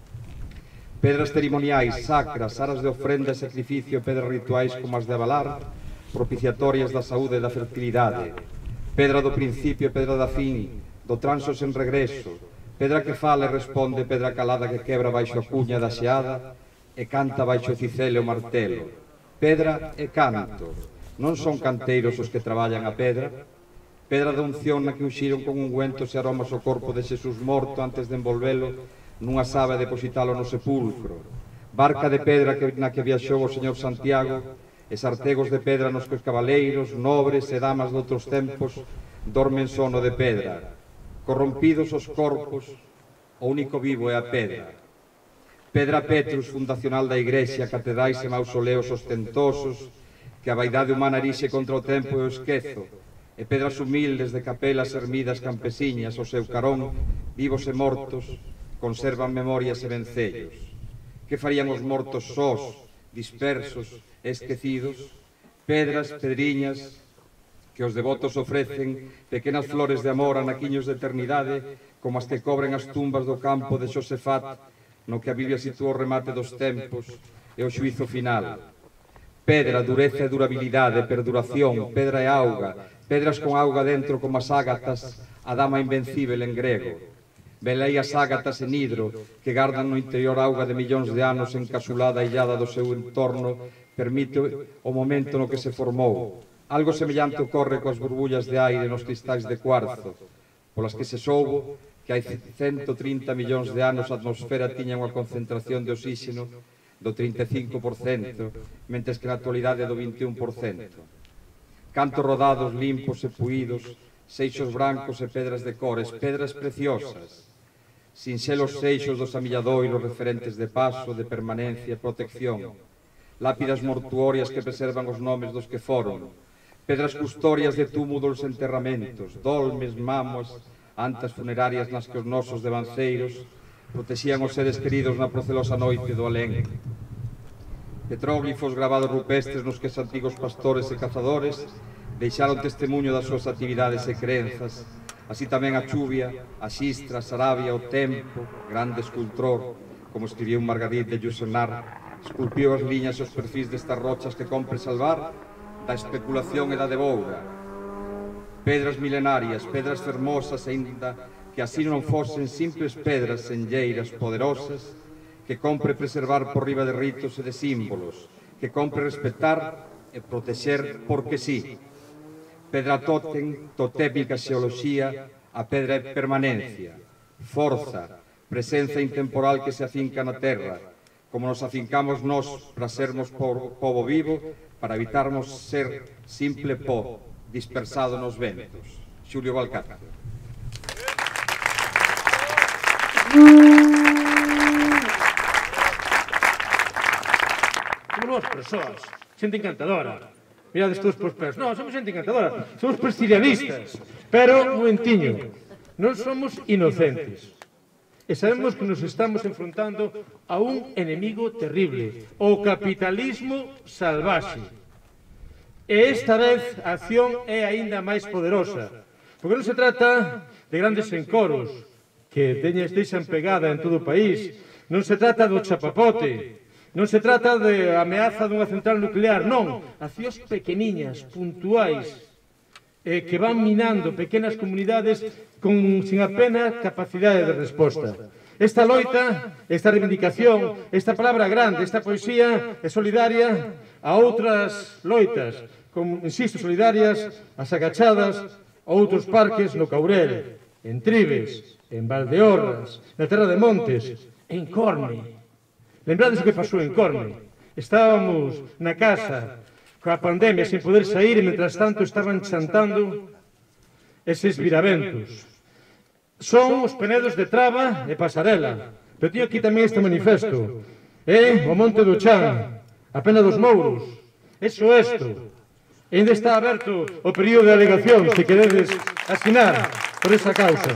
Pedras cerimoniais, sacras, aras de ofrenda e sacrificio, pedras rituais como as de Avalar, propiciatorias da saúde e da fertilidade. Pedra do principio e pedra da fin, do transo sen regreso, pedra que fala e responde, pedra calada que quebra baixo a cuña da xeada e canta baixo o cicele o martelo. Pedra e canto, non son canteiros os que traballan a pedra, pedra de unción na que uxiron con ungüentos e aromas o corpo de Xesús morto antes de envolvelo nunha saba e depositalo no sepulcro, barca de pedra na que viaxou o señor Santiago, e sartegos de pedra nos que os cabaleiros, nobres e damas de outros tempos dormen sono de pedra. Corrompidos os corpos, o único vivo é a pedra. Pedra Petrus, fundacional da Igrexa, catedrais e mausoleos ostentosos, que a vaidade humana erixe contra o tempo e o esquezo, e pedras humildes de capelas ermidas campesiñas, o seu carón, vivos e mortos, conservan memorias e vencellos. Que farían os mortos sós, dispersos e esquecidos? Pedras, pedriñas, que os devotos ofrecen, pequenas flores de amor, anaquiños de eternidade, como as que cobren as tumbas do campo de Xosefat, no que a Biblia sitúa o remate dos tempos e o xuizo final. Pedra, dureza e durabilidade, perduración, pedra e auga, pedras con auga dentro como as ágatas, a dama invencível en grego. Velei as ágatas en hidro, que gardan no interior auga de millóns de anos encasulada e illada do seu entorno, permite o momento no que se formou. Algo semellante ocorre coas burbullas de aire nos cristais de cuarzo, polas que se soubo que hai 130 millóns de anos a atmosfera tiña unha concentración de oxígeno do 35%, mentres que na actualidade é do 21%. Cantos rodados, limpos e puídos, seixos brancos e pedras de cores, pedras preciosas, sinxelos seixos dos amilladoiros referentes de paso, de permanencia e protección, lápidas mortuorias que preservan os nomes dos que foron, pedras custorias de túmulos e enterramentos, dolmes, mámoas, antas funerarias nas que os nosos devanceiros protexían os seres queridos na procelosa noite do alén. Petróglifos gravados rupestres nos que os antigos pastores e cazadores deixaron testemunho das súas actividades e crenzas, así tamén a chuvia, a xistra, a sarabia, o tempo, grande escultor, como escribiu Marguerite de Yourcenar, esculpiu as liñas e os perfis destas rochas que compre salvar da especulación e da devoura. Pedras milenarias, pedras fermosas, aínda que así non fosen simples pedras senlleiras, poderosas, que compre preservar por riba de ritos e de símbolos, que compre respetar e protexer porque sí. Pedra tótem, totémica xeoloxía, a pedra é permanencia, forza, presenza intemporal que se afinca na terra, como nos afincamos nós para sermos pobo vivo, para evitarmos ser simple pó, dispersado nos ventos. Xulio Valcárcel. Somos boas persoas, xente encantadora. Mirades todos pos pés. Non, somos xente encantadora, somos prestigialistas. Pero, momentiño, non somos inocentes. E sabemos que nos estamos enfrontando a un enemigo terrible, o capitalismo salvaxe. E esta vez a acción é aínda máis poderosa, porque non se trata de grandes encoros que deixan pegada en todo o país, non se trata do chapapote, non se trata de ameaza dunha central nuclear, non, accións pequeniñas, puntuais, que van minando pequenas comunidades sin apenas capacidade de resposta. Esta loita, esta reivindicación, esta palabra grande, esta poesía é solidaria a outras loitas, como, insisto, solidarias, as agachadas, a outros parques no Caurel, en Tribes, en Valdeorras, na Terra de Montes, en Corme. Lembrades o que pasou en Corme? Estábamos na casa coa pandemia sen poder sair e, mentras tanto, estaban chantando eses viraventos. Son os penedos de Traba e Pasarela, pero tío aquí tamén este manifesto. O Monte do Chan, a Pena dos Mouros, eso esto. E ainda está aberto o período de alegación, se queredes asinar por esa causa.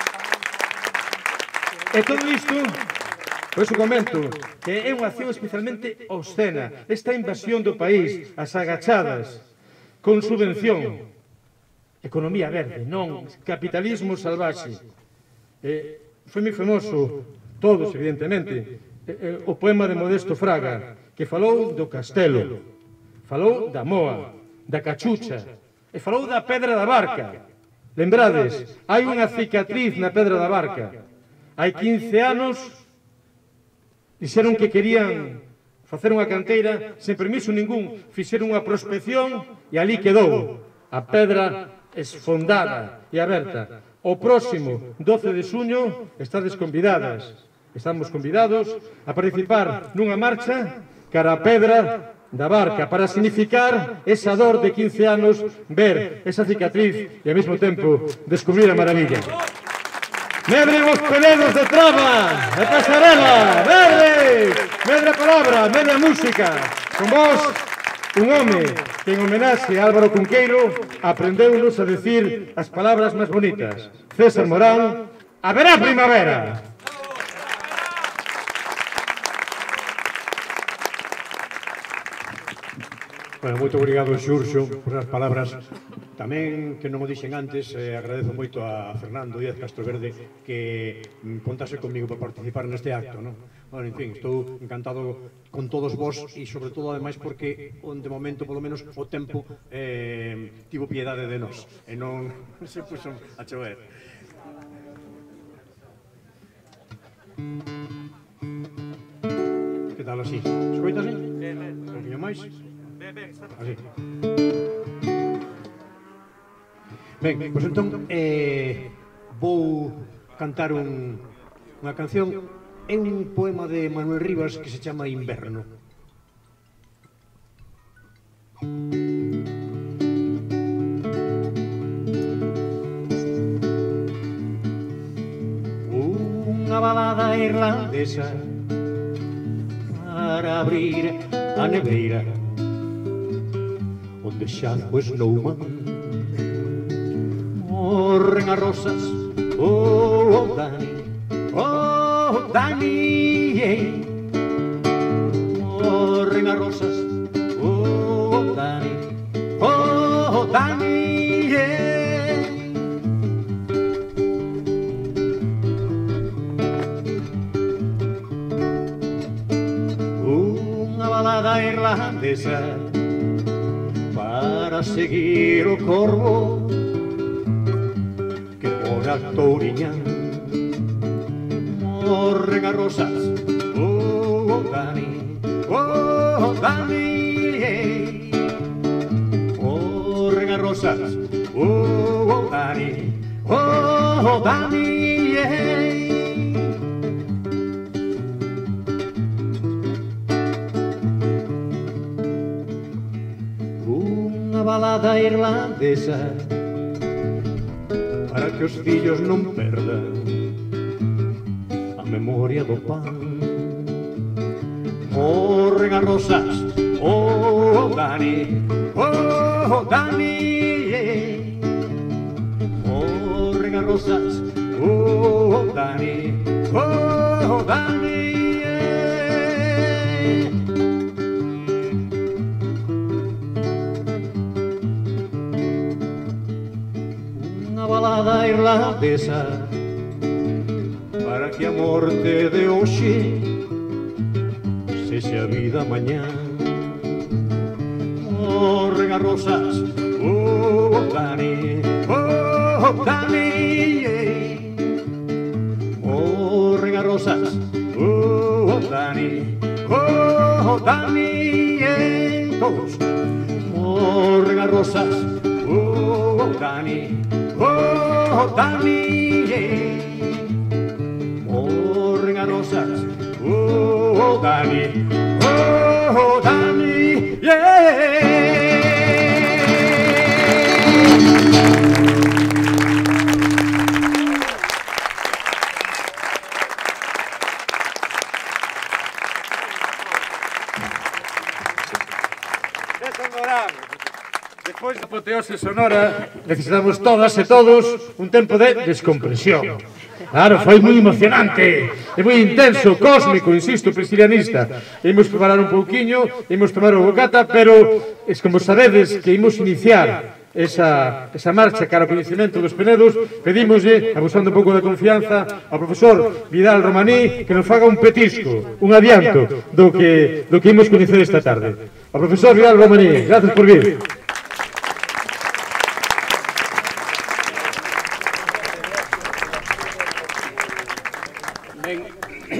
E todo isto, por eso comento, que é unha acción especialmente obscena, esta invasión do país, as agachadas, con subvención, economía verde, non capitalismo salvaxe. Foi moi famoso, todos, evidentemente, o poema de Modesto Fraga, que falou do castelo, falou da moa, da cachucha, e falou da pedra da barca. Lembrades, hai unha cicatriz na pedra da barca. Hai 15 anos dixeron que querían facer unha canteira sen permiso ningún, fixeron unha prospección e ali quedou a pedra esfondada e aberta. O próximo 12 de xuño estades convidadas, estamos convidados a participar nunha marcha cara a pedra da barca para significar esa dor de 15 anos, ver esa cicatriz e ao mesmo tempo descubrir a maravilla. Medre os penedos de Traba, de Pasarela, medre! Medre a palabra, medre a música. Con vos, un home que en homenaxe a Álvaro Cunqueiro aprendeunos a decir as palabras máis bonitas. César Morán, haberá primavera! Bueno, moito obrigado, Xurxo, por as palabras. Tamén, que non o dixen antes, agradezo moito a Fernando Díaz Castroverde que contase comigo para participar neste acto, non? Bueno, en fin, estou encantado con todos vos e, sobre todo, ademais, porque, de momento, polo menos, o tempo tivo piedade de nós e non se puxo a chover. Que tal así? Escoitase? Un poquinho máis? Así. Ben, pois entón vou cantar unha canción. É un poema de Manuel Rivas que se chama Inverno. Unha balada irlandesa para abrir a neveira onde xa o snowman morren as rosas. Oh, Dani, morren as rosas. Oh, Dani, unha balada irlandesa para seguir o corvo que mora Touriñán. Morren as rosas. Oh, Dani, morren as rosas. Oh, Dani, unha balada irlandesa para que os fillos non perdan a memoria do pan. Morren as rosas. Oh, Dani, morren as rosas. Oh, Dani, unha balada irlandesa para que a morte de hoxe sexa a vida mañá. Morren as rosas. Oh, Dani, morren as rosas. Oh, Dani, todos. Morren as rosas. Oh, Dani, morren as rosas. Oh, Dani, yeah. Despois da apoteose sonora, necesitamos todas e todos un tempo de descompresión. Claro, foi moi emocionante, e moi intenso, cósmico, insisto, priscilianista. Imos preparar un pouquiño, imos tomar o bocata, pero, como sabedes, que imos iniciar esa marcha cara ao coñecemento dos Penedos, pedímoslle, abusando un pouco de confianza, ao profesor Vidal Romaní que nos faga un petisco, un adianto do que imos coñecer esta tarde. Ao profesor Vidal Romaní, gracias por vir. Ben,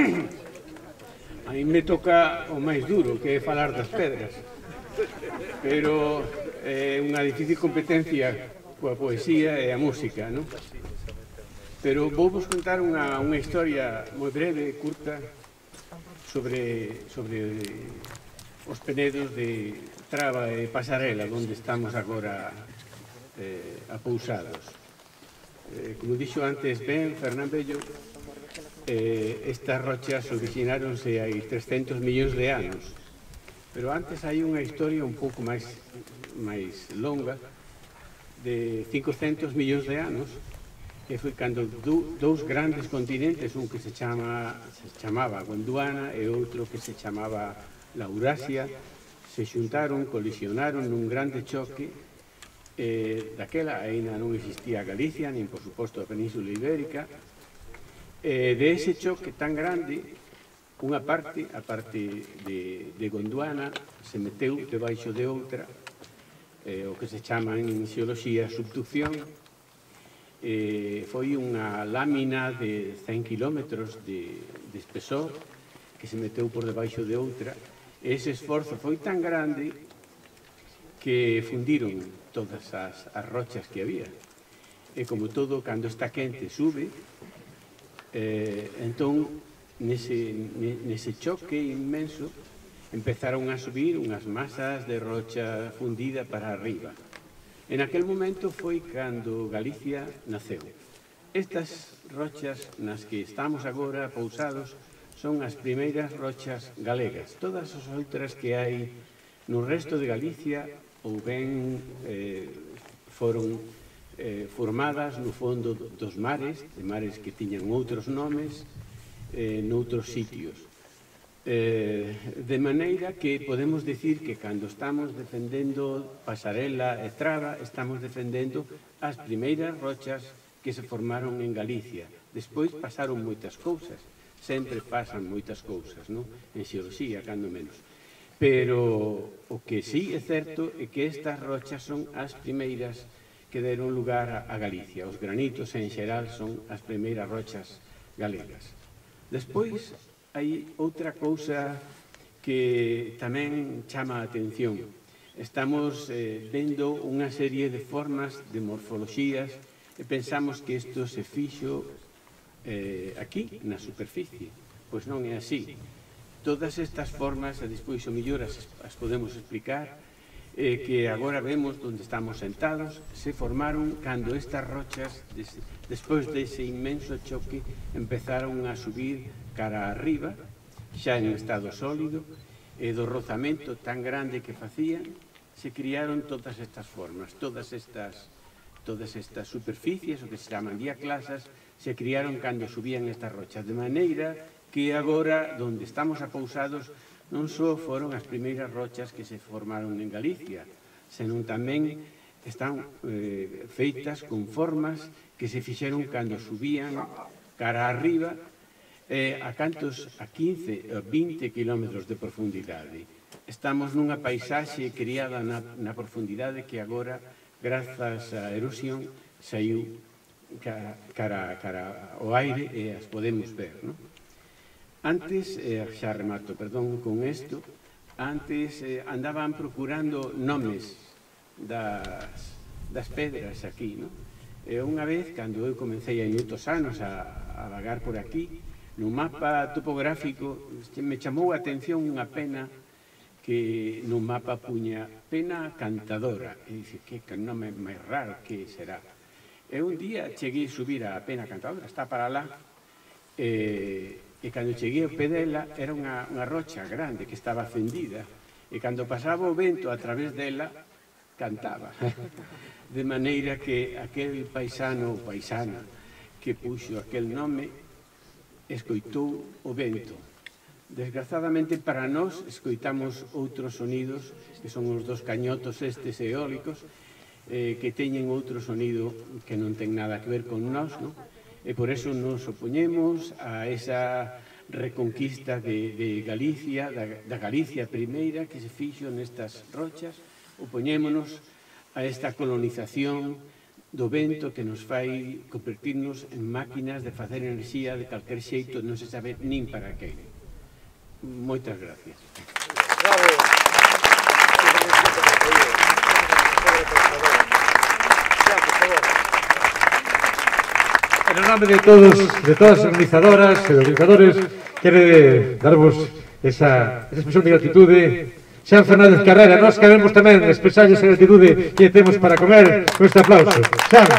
a mí me toca o máis duro, que é falar das pedras, pero é unha difícil competencia coa poesía e a música, non? Pero vou vos contar unha historia moi breve, curta, sobre os penedos de Traba e Pasarela, onde estamos agora apousados. Como dixo antes ben Fernán Bello, estas rochas originaronse hai 300 millóns de anos, pero antes hai unha historia un pouco máis longa, de 500 millóns de anos, que foi cando dous grandes continentes, un que se chamaba Gondwana e outro que se chamaba Laurasia, se xuntaron, colisionaron nun grande choque. Daquela aínda non existía Galicia, nin por suposto a Península Ibérica. De ese choque tan grande, unha parte, a parte de Gondwana, se meteu debaixo de outra, o que se chama en xeoloxía subducción. Foi unha lámina de 100 kilómetros de espesor que se meteu por debaixo de outra. Ese esforzo foi tan grande que fundiron todas as rochas que había. E como todo, cando está quente, sube. Entón, nese choque inmenso, empezaron a subir unhas masas de rocha fundida para arriba. En aquel momento foi cando Galicia naceu. Estas rochas nas que estamos agora pousados son as primeiras rochas galegas. Todas as outras que hai no resto de Galicia ou ben foron formadas no fondo dos mares, de mares que tiñan outros nomes, noutros sitios. De maneira que podemos dicir que cando estamos defendendo Pasarela e Traba, estamos defendendo as primeiras rochas que se formaron en Galicia. Despois pasaron moitas cousas, sempre pasan moitas cousas, non? En xeoloxía, cando menos. Pero o que sí é certo é que estas rochas son as primeiras que deron lugar a Galicia. Os granitos en xeral son as primeiras rochas galegas. Despois, hai outra cousa que tamén chama a atención. Estamos vendo unha serie de formas, de morfoloxías, e pensamos que isto se fixo aquí, na superficie. Pois non é así. Todas estas formas, e despois o mellor as podemos explicar, que agora vemos onde estamos sentados, se formaron cando estas rochas, despois dese inmenso choque, empezaron a subir cara arriba, xa en estado sólido, e do rozamento tan grande que facían, se criaron todas estas formas, todas estas superficies, o que se chaman diaclasas, se criaron cando subían estas rochas, de maneira que agora, onde estamos apousados, non só foron as primeiras rochas que se formaron en Galicia, senón tamén están feitas con formas que se fixeron cando subían cara arriba a 15 ou 20 kilómetros de profundidade. Estamos nunha paisaxe criada na profundidade que agora, grazas á erosión, saiu cara ao aire e as podemos ver, non? Antes, xa remato, perdón, con isto, antes andaban procurando nomes das pedras aquí, non? E unha vez, cando eu comecei hai moitos anos a vagar por aquí, no mapa topográfico me chamou a atención unha pena que no mapa puña pena cantadora. E dice, que nome máis raro que será. E un día cheguei a subir a pena cantadora, está para lá, e cando cheguei ao pé dela era unha rocha grande que estaba fendida, e cando pasaba o vento a través dela cantaba. De maneira que aquel paisano ou paisana que puxo aquel nome escoitou o vento. Desgrazadamente para nós escoitamos outros sonidos, que son os dos cañotos estes eólicos, que teñen outro sonido que non ten nada que ver con nós, non? E por eso nos opoñemos a esa reconquista de Galicia, da Galicia primeira que se fixo nestas rochas, opoñémonos a esta colonización do vento que nos fai convertirnos en máquinas de facer enerxía de calquer xeito, non se sabe nin para que. Moitas gracias. Bravo. En nome de todas as organizadoras e organizadores, quere darvos esa expresión de gratitude. Xan Fernández Carrera, nós queremos tamén expresar esa gratitude que temos para comer con este aplauso. Xan.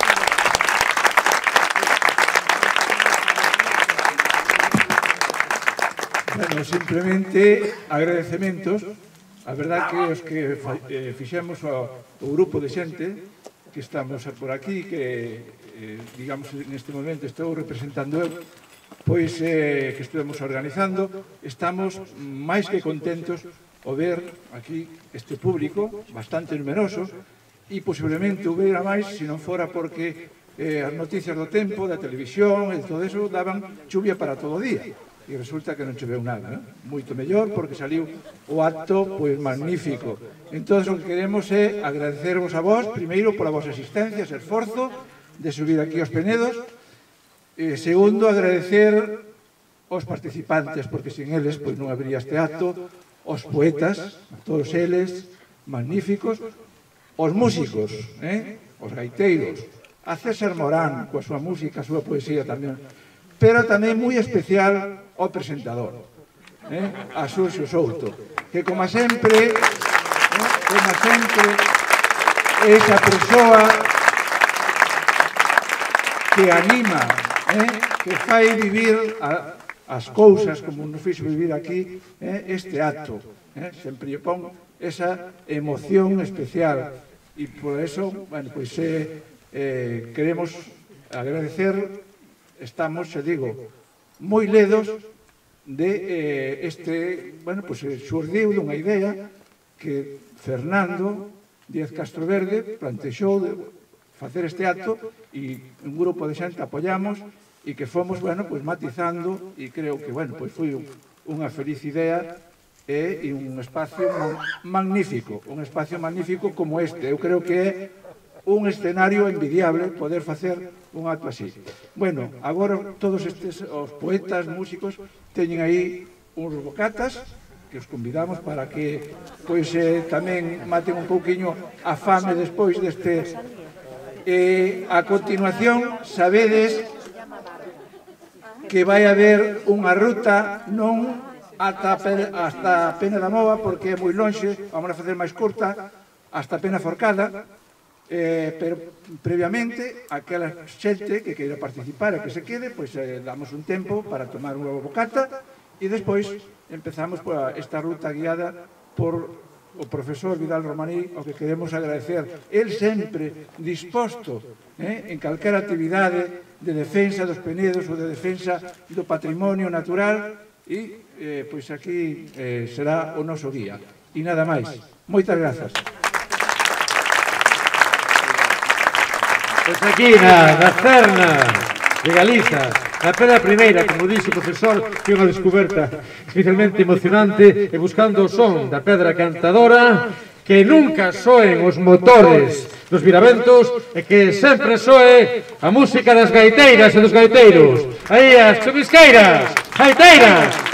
Bueno, simplemente agradecementos. A verdad que os que fixemos o grupo de xente que estamos por aquí, que digamos, neste momento estou representando eu, pois que estuvemos organizando, estamos máis que contentos o ver aquí este público bastante numeroso e posiblemente houbera máis se non fora porque as noticias do tempo, da televisión e todo eso daban chuvia para todo o día e resulta que non choveu nada, moito mellor porque saliu o acto pois magnífico. Entón o que queremos é agradecervos a vos primeiro pola vosa asistencia, ese esforzo de subir aquí aos Penedos e segundo agradecer aos participantes porque sin eles pois non habría este acto, os poetas, todos eles magníficos, os músicos, os gaiteiros, a César Morán coa súa música, a súa poesía tamén, pero tamén moi especial ao presentador, a Xurxo Souto, que como sempre é esa persoa que anima, que fai vivir as cousas como nos fixo vivir aquí este acto, sempre lle pon esa emoción especial e por eso, bueno, pois queremos agradecer, estamos, se digo, moi ledos de este, bueno, pois xurdiu dunha idea que Fernando Díaz Castroverde plantexou de facer este acto e un grupo de xente apoiamos e que fomos, bueno, pois matizando e creo que, bueno, pois foi unha feliz idea e un espacio magnífico como este. Eu creo que é un escenario envidiable poder facer un acto así. Bueno, agora todos estes os poetas, músicos, teñen aí uns bocatas que os convidamos para que pois tamén maten un pouquiño a fame despois deste. A continuación, sabedes que vai haber unha ruta non ata Pena da Mova porque é moi lonxe, vamos a facer máis curta, hasta Pena Forcada, pero previamente aquela xente que queira participar e que se quede, pois damos un tempo para tomar unha bocata e despois empezamos esta ruta guiada por o profesor Vidal Romaní, ao que queremos agradecer. El sempre disposto en calquera actividade de defensa dos Penedos ou de defensa do patrimonio natural e pois aquí será o noso guía. E nada máis. Moitas grazas. Pois aquí na Cerna de Galiza, a Pedra Primeira, como dixo o profesor, que é unha descoberta especialmente emocionante e buscando o son da pedra cantadora, que nunca soen os motores dos viraventos e que sempre soe a música das gaiteiras e dos gaiteiros. Aí as chuvisqueiras, gaiteiras!